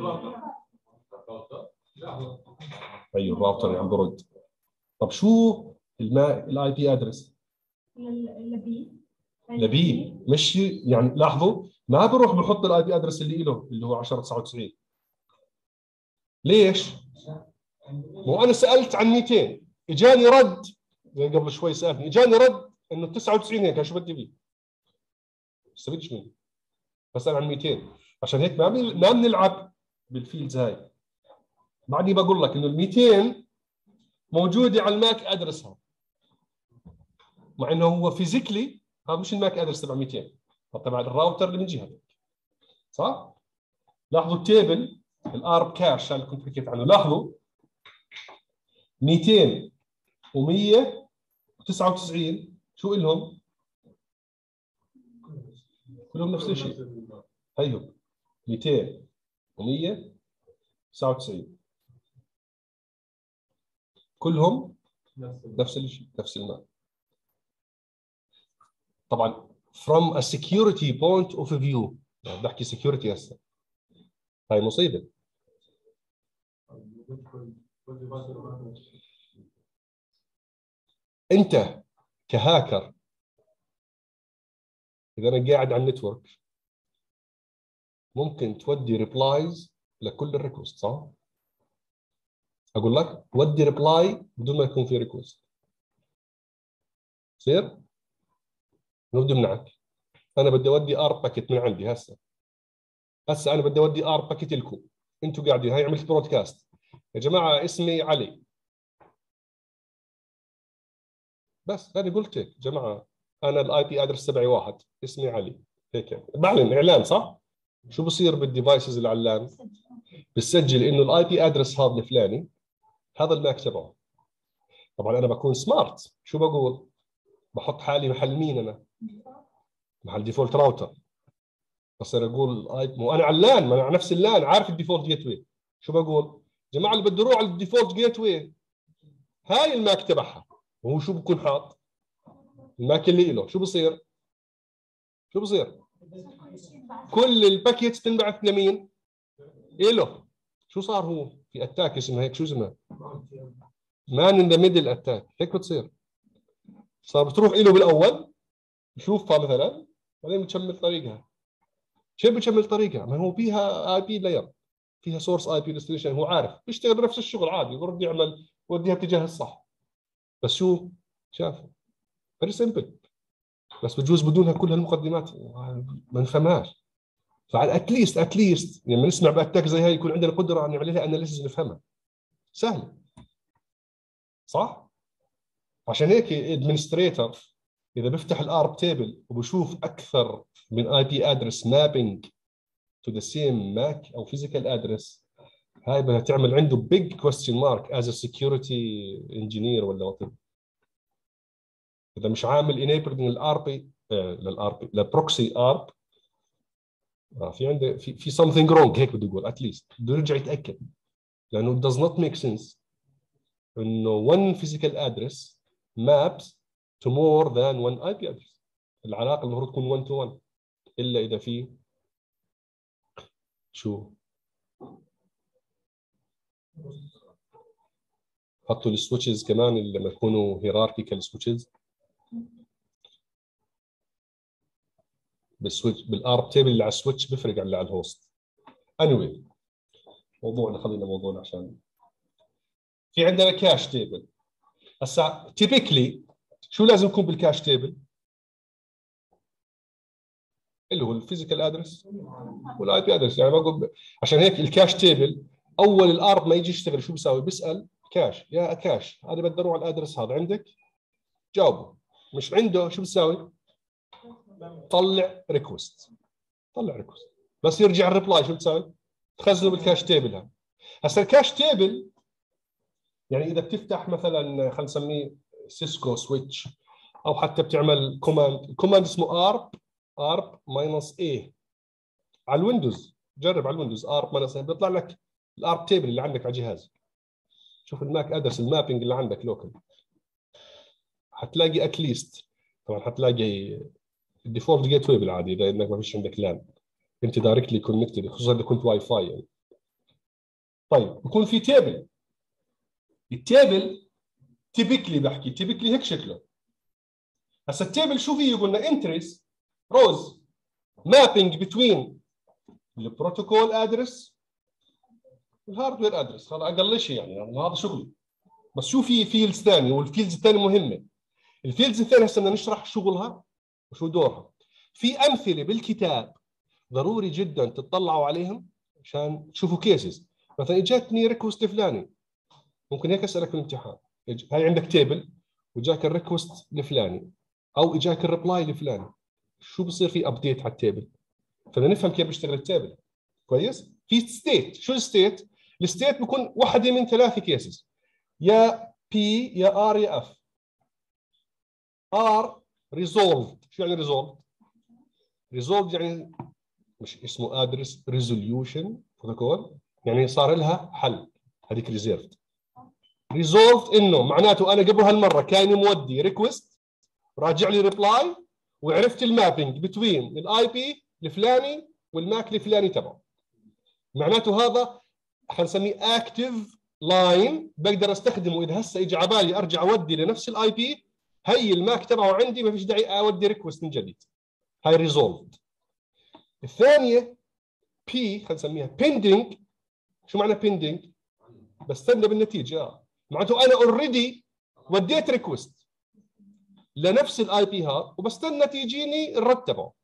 ايوه الراوتر اللي عم برد. طب شو الاي بي ادرس؟ لبي لبي مش يعني لاحظوا ما بروح بحط الاي بي ادرس اللي له اللي هو عشرة تسعة وتسعين. ليش؟ مو انا سالت عن مئتين اجاني رد زي قبل شوي سالني اجاني رد انه تسعة وتسعين هيك شو بدي فيه؟ استفيدش منه. بسال عن مئتين عشان هيك ما ما بنلعب بالفيلدز هاي. بعدني بقول لك انه ال مئتين موجوده على الماك ادرسها مع انه هو فيزيكلي هذا مش الماك ادرس تبع مئتين تبع الراوتر اللي من جهه صح؟ لاحظوا التيبل الارب كاش اللي كنت حكيت عنه. لاحظوا مئتين ومية وتسعة وتسعين شو إلهم؟ كلهم نفس الشيء. هيهم مئتين ومئة تسعة وتسعين كلهم نفس الشيء، نفس المال. طبعا from a security point of view، بحكي security هسه، هاي مصيبة. انت كهاكر اذا انا قاعد على النتورك ممكن تودي ريبلايز لكل الريكوست، صح؟ اقول لك ودي ريبلاي بدون ما يكون في ريكوست، يصير؟ منو بده يمنعك؟ انا بدي اودي ار باكيت من عندي هسه، هسه انا بدي اودي ار باكيت لكم، انتم قاعدين، هاي عملت برودكاست يا جماعه اسمي علي، بس انا قلت هيك جماعه انا الاي بي ادرس تبعي واحد اسمي علي، هيك بعلن اعلان، صح؟ شو بصير بالديفايسز اللي على اللان؟ بتسجل انه الاي بي ادرس هذا الفلاني هذا الماك تبعه. طبعا انا بكون سمارت، شو بقول؟ بحط حالي محل مين انا؟ محل ديفولت راوتر. بس انا اقول اي مو انا على اللان، ما انا على نفس اللان عارف الديفولت جيت واي. شو بقول؟ جماعه اللي بده يروح على الديفولت جيت واي هاي الماك تبعها، وهو شو بكون حاط؟ الماك اللي له، شو بصير؟ شو بصير؟ كل الباكيتس تنبعث لمين؟ إله. شو صار هو؟ في اتاك اسمها هيك، شو اسمها؟ مان ان ذا ميدل اتاك، هيك بتصير. صار بتروح له بالاول بشوفها مثلا بعدين بتشمل طريقها. شو بتشمل طريقها؟ ما هو فيها اي بي لاير، فيها سورس اي بي ديستنيشن، هو عارف بيشتغل نفس الشغل عادي، برد يعمل يوديها باتجاه الصح. بس شو شاف؟ فيري سمبل. بس بجوز بدونها كل هالمقدمات ما نفهمهاش. فعلى اتليست اتليست لما نسمع باتاك زي هاي يكون عندنا قدره ان نعمل لها اناليسيس نفهمها. سهل، صح؟ عشان هيك ادمنستريتور اذا بفتح الارب تيبل وبشوف اكثر من اي بي ادرس مابينج تو ذا سيم ماك او فيزيكال ادرس، هاي بدها تعمل عنده بيج كويستشن مارك از ا سكيورتي انجينير ولا وات. اذا مش عامل انيبل من الار بي للار بي للبروكسي ارب، في عنده في في something wrong، هيك بده يقول اتليست بده يرجع يتاكد، لانه it does not make sense انه one physical address maps to more than one اي بي address. العلاقه المفروض تكون one to one، الا اذا في شو حطوا السويتشز كمان اللي لما يكونوا هيراركيكال سويتشز بالسويتش بالارب تيبل اللي على السويتش بيفرق عن اللي على الهوست. anyway موضوعنا خلينا موضوعنا عشان في عندنا كاش تيبل. هسا تيبيكلي شو لازم يكون بالكاش تيبل؟ اللي هو الفيزيكال ادرس والاي بي ادرس. يعني بقول عشان هيك الكاش تيبل اول الارب ما يجي يشتغل شو بيساوي؟ بيسال كاش يا كاش انا بدي اروح على الادرس هذا عندك؟ جاوبه. مش عنده شو بيساوي؟ طلع ريكوست، طلع ريكوست. بس يرجع الريبلاي شو بتساوي؟ تخزنه بالكاش تيبل. هذا هسه الكاش تيبل يعني اذا بتفتح مثلا خلينا نسميه سيسكو سويتش او حتى بتعمل كوماند، الكوماند اسمه ارب ارب ماينس اي على الويندوز، جرب على الويندوز ارب ماينس اي بيطلع لك الارب تيبل اللي عندك على جهازك. شوف الماك ادرس المابينج اللي عندك لوكال، حتلاقي اتليست طبعا حتلاقي الديفولت جيت واي بالعاده اذا انك ما فيش عندك لان انت دايركتلي كونكتد، خصوصا اذا كنت واي فاي يعني. طيب بكون في تيبل، التيبل تيبيكلي بحكي تيبيكلي هيك شكله. هسا التيبل شو فيه؟ قلنا انتريز روز مابينج بتوين البروتوكول ادرس والهاردوير ادرس، هذا اقل شيء يعني, يعني هذا شغلي. بس شو في فيلدز ثانيه، والفيلدز الثانيه مهمه. الفيلدز الثانيه هسه بدنا نشرح شغلها وشو دورها. في امثله بالكتاب ضروري جدا تطلعوا عليهم عشان تشوفوا كيسز. مثلا اجتني ريكوست فلاني، ممكن هيك اسالك في الامتحان، هاي عندك تيبل وجاك الريكوست الفلاني او اجاك الريبلاي الفلاني، شو بصير في ابديت على التيبل؟ فبدنا نفهم كيف بيشتغل التيبل كويس. في ستيت، شو الستيت؟ الستيت بيكون واحده من ثلاثه كيسز، يا بي يا ار يا اف. ار ريزولفد، شو يعني ريزولفد؟ ريزولفد يعني مش اسمه ادرس ريزوليوشن بروتوكول، يعني صار لها حل. هذيك ريزيرفد. ريزولفد انه معناته انا قبل هالمره كان مودي ريكوست راجع لي ريبلاي وعرفت المابينج بتوين الاي بي الفلاني والماك الفلاني تبعه. معناته هذا خلينا نسميه اكتف لاين بقدر استخدمه اذا هسه اجى على بالي ارجع اودي لنفس الاي بي، هي الماك تبعه عندي ما فيش داعي اودي ريكوست من جديد. هاي ريزولفد. الثانيه بي خلينا نسميها بيندنج. شو معنى بيندنج؟ بستنى بالنتيجه. معناته انا اوريدي وديت ريكوست لنفس الاي بي هذا وبستنى تيجيني الرد تبعه.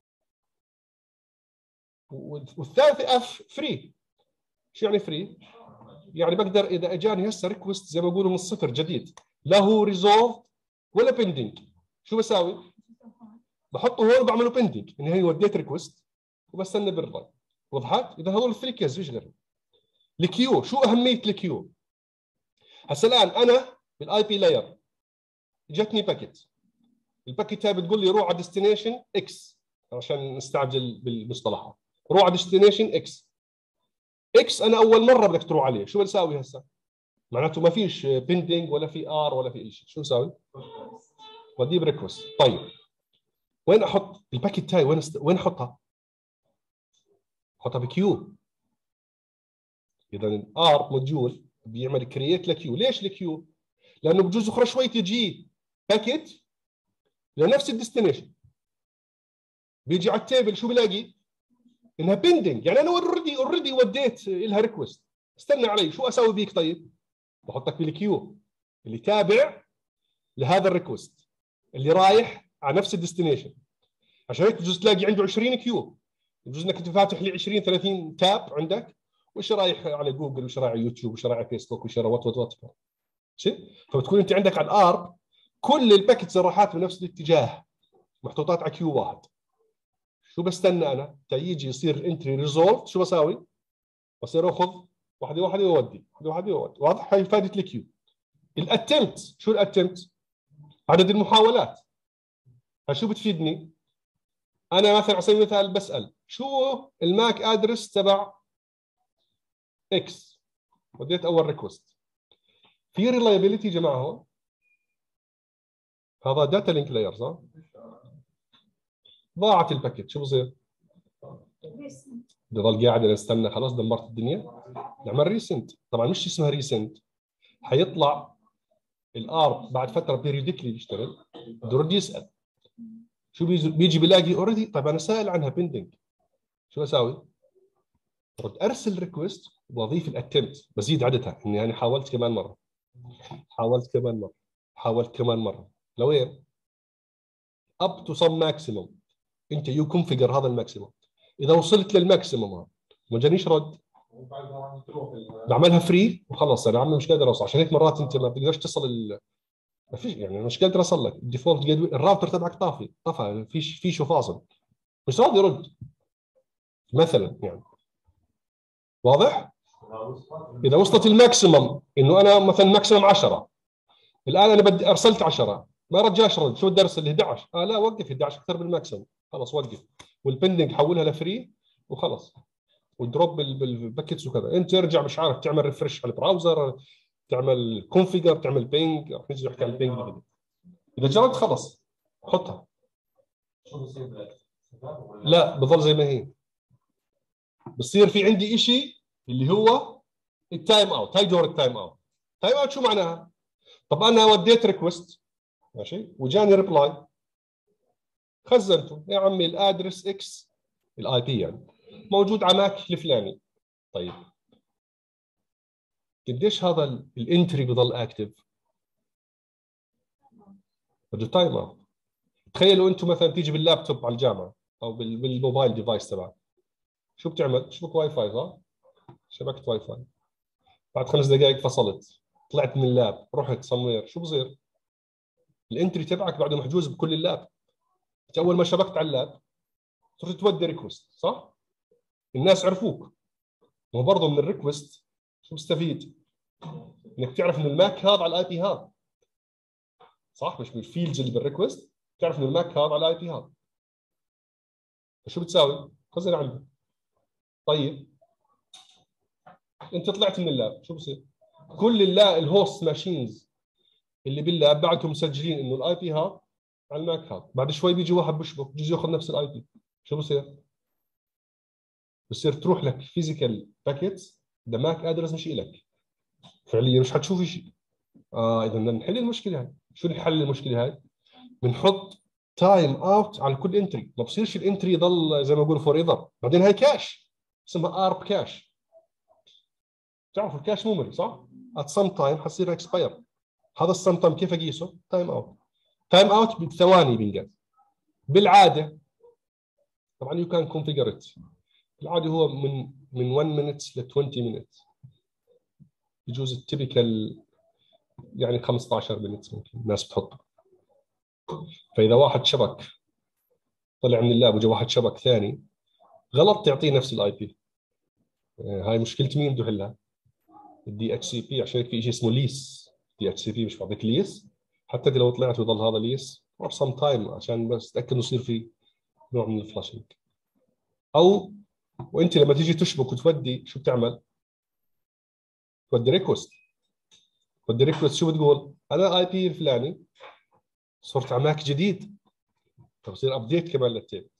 والثالثه اف فري. شو يعني فري؟ يعني بقدر اذا اجاني هسه ريكوست زي ما بيقولوا من الصفر جديد لا هو ريزولف ولا بيندنج، شو بساوي؟ بحطه هون وبعمله بيندنج اني هي وديت ريكوست وبستنى بالرد. وضحت؟ اذا هذول الثري كيز فيش غير. الكيو، شو اهميه الكيو؟ هسه الان انا بالاي بي لاير جتني باكيت، الباكيت هاي بتقول لي روح على ديستنيشن اكس عشان نستعجل بالمصطلحات. روح على ديستنيشن اكس. اكس انا اول مره بدك تروح عليه، شو بساوي هسه؟ معناته ما فيش بيندنج ولا في ار ولا في شيء، شو بساوي؟ وديه بريكوست. طيب وين احط الباكيت هاي؟ وين است... وين احطها؟ احطها بكيو. اذا الار موديول بيعمل كرييت لكيو. ليش لكيو؟ لانه بجوز اخرى شوي تجي باكيت لنفس الديستنيشن، بيجي على التيبل شو بلاقي؟ انها بيندنج، يعني انا اوريدي اوريدي وديت لها ريكوست. استنى علي، شو اسوي بيك طيب؟ بحطك بالكيو اللي تابع لهذا الريكوست اللي رايح على نفس الديستنيشن. عشان هيك بجوز تلاقي عنده عشرين كيو، بجوز انك انت فاتح لي عشرين ثلاثين تاب عندك، وش رايح على جوجل وش رايح على يوتيوب وش رايح على فيسبوك وش رايح وات وات وات. فبتكون انت عندك على الارب كل الباكيتس اللي راحات بنفس الاتجاه محطوطات على كيو واحد. شو بستنى انا؟ تيجي يصير الانتري ريزولف، شو بساوي؟ بصير اخذ واحده واحده واودي، واحده واحده واودي. واضح؟ هاي فائده الكيو. الاتمت، شو الاتمت؟ عدد المحاولات. فشو بتفيدني؟ انا مثلا على سبيل المثال بسال شو الماك ادرس تبع اكس، وديت اول ريكوست. في ريلايبيليتي يا جماعه هون. هذا داتا لينك لاير صح؟ ضاعت الباكيت، شو بصير؟ بضل قاعد نستنى خلاص دمرت الدنيا؟ نعمل ريسنت. طبعا مش اسمها ريسنت، حيطلع الارب بعد فتره بيريوديكلي يشتغل بده يسال شو بيجي بيلاقي اوريدي. طيب انا سائل عنها بيندنج، شو اسوي؟ برد ارسل ريكوست واضيف الاتمت، بزيد عددها اني انا حاولت كمان مره، حاولت كمان مره، حاولت كمان مره، لوين؟ اب تو سم ماكسيموم. انت يو كونفيجر هذا الماكسيموم. اذا وصلت للماكسيموم هذا ما جانيش رد، بعملها فري وخلص. انا عمي مش قادر اوصل. عشان هيك مرات انت ما بتقدرش تصل ال... ما فيش، يعني مش قادر اوصل لك. الديفولت جيت الراوتر تبعك طافي، طفى، فيش في شو فاصل، مش راضي يرد مثلا يعني. واضح؟ اذا وصلت الماكسيمم انه انا مثلا ماكسيمم عشرة، الان انا بدي ارسلت عشرة ما رجعش رد، شو بدي ارسل؟ احد عشر. اه لا وقف، احد عشر اكثر بالماكسيمم، خلص وقف. والبندنج حولها لفري وخلص، ودروب بالباكيتس وكذا. انت ارجع مش عارف تعمل ريفرش على البراوزر، تعمل كونفيجر، تعمل بينج. رح نجي نحكي عن البينج. اذا جربت خلص حطها. لا بضل زي ما هي. بصير في عندي شيء اللي هو التايم اوت. هاي دور التايم اوت. تايم اوت شو معناها؟ طب انا وديت ريكوست ماشي وجاني ريبلاي، خزنته يا عمي الادرس اكس الاي بي يعني موجود على ماك الفلاني. طيب قديش هذا الانتري بضل اكتف؟ بده تايم اوت. تخيلوا انتم مثلا تيجي باللابتوب على الجامعه او بالموبايل ديفايس تبعك، شو بتعمل؟ شبك واي فاي صح؟ شبكت واي فاي، بعد خمس دقائق فصلت، طلعت من اللاب رحت صموير، شو بصير؟ الانتري تبعك بعده محجوز بكل اللاب. انت اول ما شبكت على اللاب صرت تودي ريكوست صح؟ الناس عرفوك. ما هو برضه من الريكوست شو بستفيد؟ انك تعرف انه الماك هذا على الاي بي هذا صح؟ مش من الفيلدز اللي بالريكوست تعرف انه الماك هذا على الاي بي هذا. فشو بتساوي؟ خزن عنده. طيب انت طلعت من اللاب شو بصير؟ كل اللاب الهوست ماشينز اللي باللاب بعدهم مسجلين انه الاي بي هذا على الماك هذا، بعد شوي بيجي واحد بيشبك بجوز ياخذ نفس الاي بي، شو بصير؟ بصير تروح لك فيزيكال باكيتس ده ماك ادرس مش الك فعليا، مش حتشوفي شيء. اه اذا بدنا نحل المشكله هاي. شو نحل المشكله هاي؟ بنحط تايم اوت على كل انتري، ما بصيرش الانتري يضل زي ما بقول فور ايفر، بعدين هاي كاش اسمها ارب كاش. بتعرفوا الكاش ميموري صح؟ ات سم تايم حصير اكسباير. هذا السم تايم كيف اقيسه؟ تايم اوت. تايم اوت بثواني بينقاس. بالعاده طبعا يو كان كونفيجر ات، بالعاده هو من من واحد مينت ل عشرين مينت، يجوز التيبيكال يعني خمسة عشر مينت ممكن الناس بتحط. فاذا واحد شبك طلع من اللاب وجا واحد شبك ثاني غلط تعطيه نفس الاي بي. هاي مشكله مين بده يحلها؟ الدي اتش سي بي، عشان في شيء اسمه ليس. دي اتش سي بي مش بعطيك ليس، حتى لو طلعت ويضل هذا ليس فور سم تايم عشان بس تاكد انه يصير في نوع من الفلاشنج. او وانت لما تيجي تشبك وتودي شو بتعمل؟ تودي ريكوست. تودي ريكوست شو بتقول؟ انا اي بي الفلاني صرت على ماك جديد، فبصير ابديت كمان للتيب.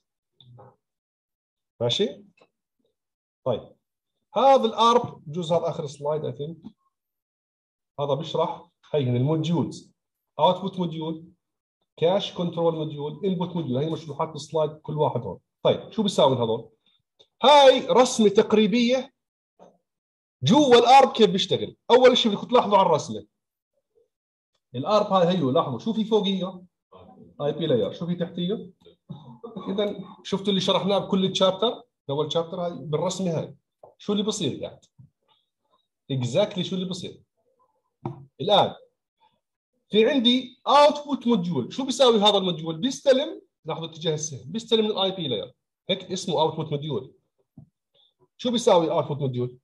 ماشي؟ طيب هذا الارب بجوز هذا اخر سلايد اي ثينك. هذا بيشرح هي الموديولز، اوتبوت موديول، كاش كنترول موديول، انبوت موديول، هي مشروحات السلايد كل واحد هون. طيب شو بيساوي هذول؟ هاي رسمه تقريبيه جوا الارب كيف بيشتغل. اول شيء بدكم تلاحظوا على الرسمه الارب هاي، هيو لاحظوا شو في فوقيه؟ اي بي لاير، شو في تحتيه؟ اذا شفتوا اللي شرحناه بكل الشابتر، اول شابتر هاي بالرسمه هاي شو اللي بصير يعني اكزاكتلي شو اللي بصير. الان في عندي اوتبوت موديول، شو بيساوي هذا الموديول؟ بيستلم، لاحظوا اتجاه السهم، بيستلم من الاي بي لاير، هيك اسمه اوتبوت موديول. شو بيساوي اوتبوت موديول؟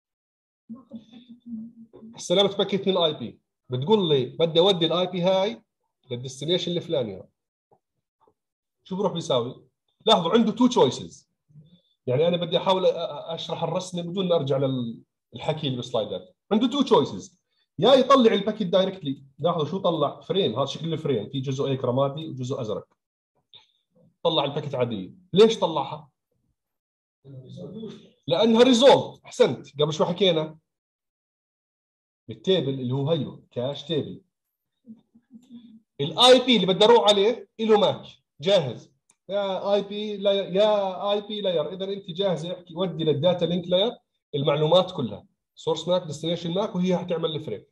استلمت باكيت من الاي بي، بتقول لي بدي اودي الاي بي هاي للديستنيشن الفلاني. شو بروح بيساوي؟ لاحظوا عنده تو تشويسز، يعني انا بدي احاول اشرح الرسمه بدون ما ارجع للحكي اللي بالسلايدات. عنده تو تشويسز، يا يطلع الباكيت دايركتلي، لاحظوا شو طلع؟ فريم، هذا شكل الفريم في جزء اي رمادي وجزء ازرق. طلع الباكيت عاديه، ليش طلعها؟ لانها ريزولت. احسنت، قبل شوي حكينا التيبل اللي هو هيو كاش تيبل، الاي بي اللي بدي اروح عليه له ماك جاهز، يا اي بي لاير، يا اي بي لاير، اذا انت جاهزه احكي ودي للداتا لينك لاير المعلومات كلها، سورس ماك ديستنيشن ماك، وهي حتعمل الفريم.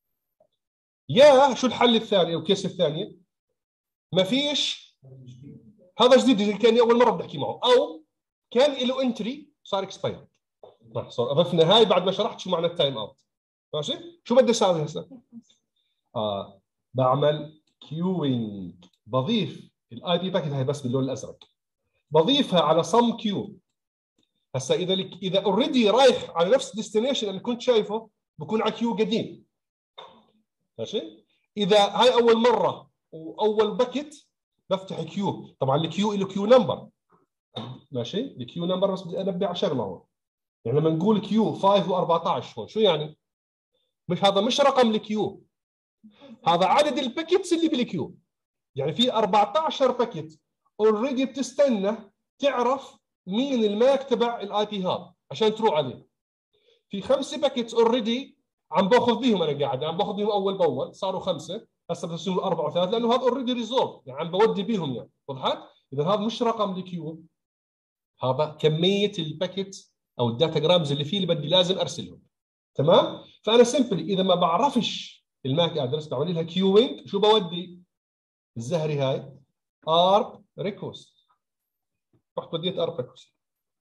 يا شو الحل الثاني او الكيس الثانيه؟ ما فيش، هذا جديد اللي كان اول مره بدي احكي معه، او كان له انتري صار اكسباير. صار اضفنا هاي بعد ما شرحت شو معنى التايم اوت. ماشي؟ شو بدي اسوي هسه؟ اه بعمل كيوينج، بضيف الاي بي باكيت هاي بس باللون الازرق، بضيفها على صم كيو. هسه اذا لك اذا اوريدي رايح على نفس الديستنيشن اللي كنت شايفه بكون على كيو قديم. ماشي؟ اذا هاي اول مره واول باكيت بفتح كيو، طبعا الكيو له كيو نمبر. ماشي؟ الكيو نمبر بس بدي انبه على شغله هون، يعني لما نقول كيو خمسة و14 هون شو يعني؟ مش هذا مش رقم الكيو، هذا عدد الباكيتس اللي بالكيو. يعني في أربعة عشر باكيت اوريدي بتستنى تعرف مين الماك تبع الاي بي هاب عشان تروح عليه. في خمسه باكيتس اوريدي عم باخذ بيهم، انا قاعد عم باخذ بيهم اول باول، صاروا خمسه، هسه بس يصيروا اربعه وثلاث لانه هذا اوريدي ريزولف، يعني عم بودي بيهم يعني. وضحت؟ اذا هذا مش رقم الكيو، هذا كميه الباكيت او الداتا جرامز اللي فيه اللي بدي لازم ارسلهم. تمام؟ فانا سمبلي اذا ما بعرفش الماك ادرس بعمل لها كيوينج، شو بودي؟ الزهري هاي ارب ريكوست، رحت بديت ارب ريكوست.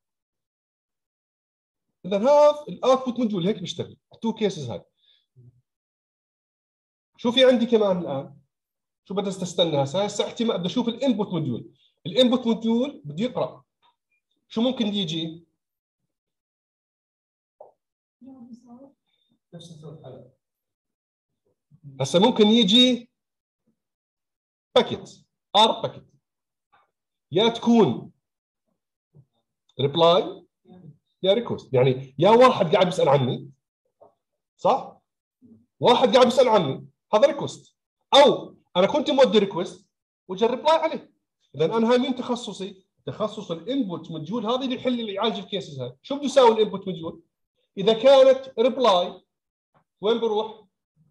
اذا هذا الاوتبوت موديول هيك بيشتغل تو كيسز. هاي شو في عندي كمان الان؟ شو بدي استنى هسه؟ هسه احتمال بدي اشوف الانبوت موديول. الانبوت موديول بده يقرا، شو ممكن يجي؟ هسه ممكن يجي باكيت، ار باكيت، يا تكون ريبلاي يا ريكوست. يعني يا واحد قاعد يسال عني، صح؟ واحد قاعد يسال عني، هذا ريكوست، او انا كنت مودي ريكوست وجا ريبلاي عليه. اذا انا هاي مين تخصصي؟ تخصص الانبوت موديول، هذه اللي يحل اللي يعالج الكيسز هاي. شو بده يساوي الانبوت موديول؟ اذا كانت ريبلاي وين بروح؟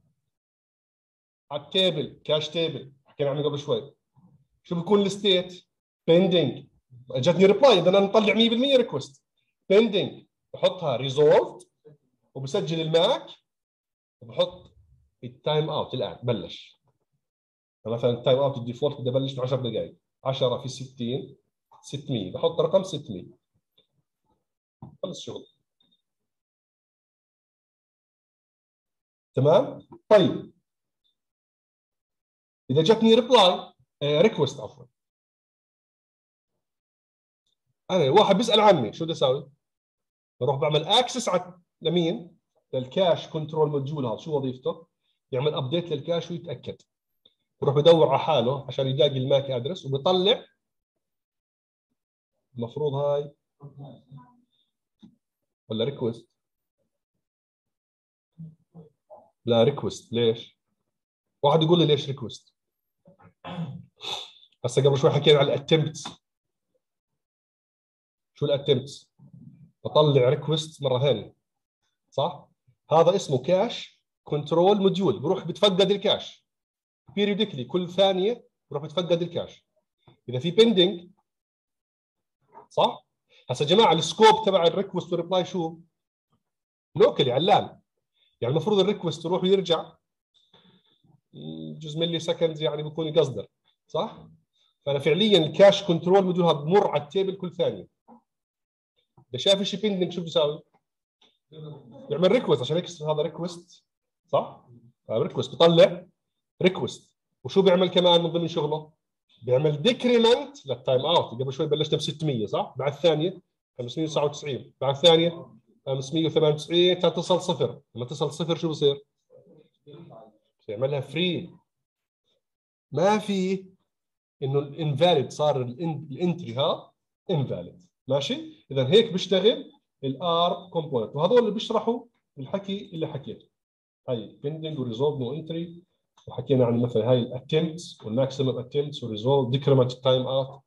على التيبل، كاش تيبل حكينا عنه قبل شوي. شو بيكون الستيت؟ بيندنج. اجتني ريبلاي، اذا انا نطلع مية بالمية ريكوست. بيندنج بحطها ريزولفد وبسجل الماك وبحط التايم اوت. الان بلش مثلا التايم اوت الديفولت بده يبلش ب عشر دقائق. عشرة في ستين ستمية، بحط رقم ستمية. خلص شغل. تمام؟ طيب اذا جتني ريبلاي ريكوست عفوا، انا واحد بيسال عني، شو بدي اسوي؟ بروح بعمل اكسس على لمين؟ للكاش كنترول موديول. هذا شو وظيفته؟ يعمل ابديت للكاش ويتاكد. بروح بدور على حاله عشان يلاقي الماك ادرس وبيطلع. المفروض هاي ولا ريكوست؟ لا ريكوست. ليش؟ واحد يقول لي ليش ريكوست؟ هسه قبل شوي حكينا على الاتمبتس. شو الاتمبتس؟ بطلع ريكوست مره ثانيه، صح؟ هذا اسمه كاش كنترول موديول. بروح بتفقد الكاش بيريوديكلي، كل ثانيه بروح بتفقد الكاش. اذا في بيندنج، صح؟ هسه يا جماعه السكوب تبع الريكوست والريبلاي شو؟ لوكالي علام. يعني المفروض الريكوست يروح ويرجع جزء ملي سكند، يعني بيكون يقصدر، صح؟ فانا فعليا الكاش كنترول موديول هذا بمر على التيبل كل ثانيه. اذا شاف شيء بيندنج شو بيساوي؟ يعمل ريكوست. عشان هيك هذا ريكوست، صح؟ هذا ريكوست بيطلع ريكوست. وشو بيعمل كمان من ضمن شغله؟ بيعمل ديكريمنت للتايم اوت. قبل شوي بلشنا ب ستمية، صح؟ بعد الثانيه خمسمية وتسعة وتسعين، بعد الثانيه خمسمية وثمانية وتسعين، تصل صفر. لما تصل صفر شو بصير؟ يعملها فري. ما في انه الانفاليد، صار الانتري ها انفاليد. ماشي؟ اذا هيك بيشتغل الار كومبوننت. وهذول اللي بيشرحوا الحكي اللي حكيته. هاي بيندنج وريزولف نو انتري، وحكينا عن مثلا هاي الاتمبتس والماكسيمم اتمبتس وريزولف ديكريمنت تايم اوت.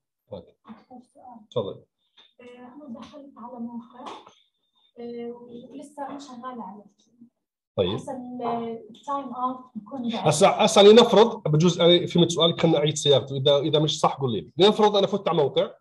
تفضل. انا دخلت على موقع ولسه انا شغاله عليه. طيب هسه التايم اوت بكون هسه هسه لنفرض، بجوز انا فهمت سؤالك، خلينا اعيد صياغته. اذا اذا مش صح قول لي. لنفرض انا فت على موقع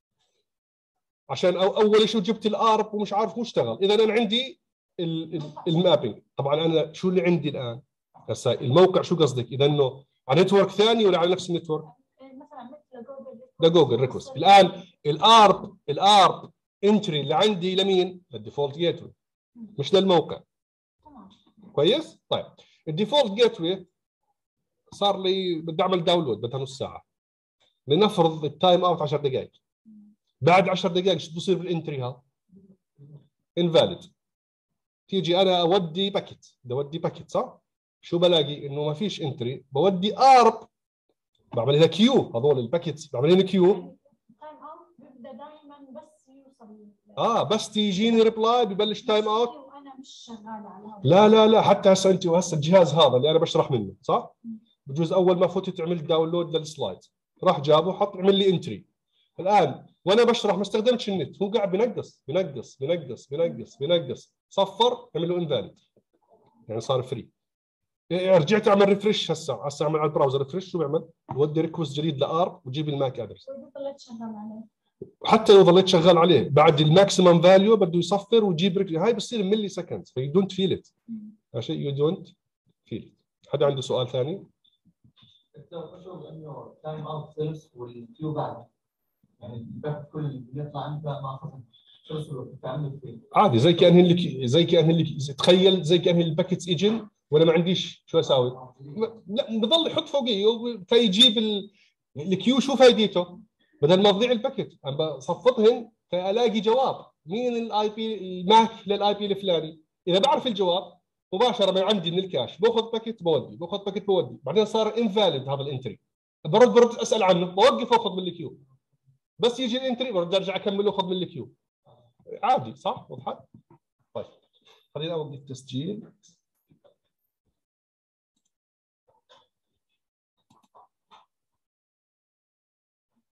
عشان أو اول شيء جبت الارب ومش عارف هو اشتغل. اذا انا عندي المابينج. طبعا انا شو اللي عندي الان؟ هسه الموقع شو قصدك؟ اذا انه على نتورك ثاني ولا على نفس النتورك؟ مثلا مثل جوجل. ده جوجل ريكوست. الان الارب الارب انتري اللي عندي لمين؟ للديفولت جيت واي، مش للموقع. كويس؟ طيب الديفولت جيت واي صار لي بدي اعمل داونلود بدها نص ساعه. لنفرض التايم اوت عشر دقائق. بعد عشر دقائق شو بصير بالانتري هذا؟ انفاليد. تيجي انا اودي باكيت، بدي اودي باكيت، صح؟ شو بلاقي؟ انه ما فيش انتري. بودي ارب، بعمل لها كيو. هذول الباكيتس بعمل لهم كيو. التايم اوت بيبدا دائما بس يوصل اه بس تيجيني ريبلاي ببلش تايم اوت. وانا مش شغاله على هذا. لا لا لا، حتى هسه انت وهسه الجهاز هذا اللي انا بشرح منه، صح؟ بجوز اول ما فتت عملت داونلود للسلايد، راح جابه حط عمل لي انتري. الان وانا بشرح ما استخدمتش النت، هو قاعد بنقص بنقص بنقص بنقص بنقص، صفر عمل له انفاليد، يعني صار فري. رجعت اعمل ريفرش. هسه هسه اعمل على البراوزر ريفرش. شو بعمل؟ بودي ريكوست جديد لارب وجيب الماك ادرس. ضليت شغال عليه. حتى لو ظليت شغال عليه بعد الماكسيمم فاليو بده يصفر ويجيب ريك... هاي بتصير ملي سكند. فيو دونت فيل ات. ماشي؟ يو دونت فيل ات. حدا عنده سؤال ثاني؟ بشوف انه تايم اوت سيرفس والكيو بعد، يعني البحث كل اللي بيطلع انت ما اخذت شو بتعمل فيه؟ عادي زي كانه اللي زي كانه اللي تخيل زي كانه الباكيتس اجن ولا ما عنديش شو اسوي؟ لا بضل يحط فوقيه فيجيب ال... الكيو. شو فايدته؟ بدل ما تضيع الباكيت انا بصفطهن فالاقي جواب مين الاي بي الماك للاي بي الفلاني. اذا بعرف الجواب مباشره من عندي من الكاش باخذ باكيت بودي، باخذ باكيت بودي. بعدين صار انفاليد هذا الانتري، برد برد اسال عنه، بوقف واخذ من الكيو. بس يجي الانتري برد ارجع اكمل واخذ من الكيو. عادي صح؟ وضحت؟ طيب خلينا اوقف تسجيل.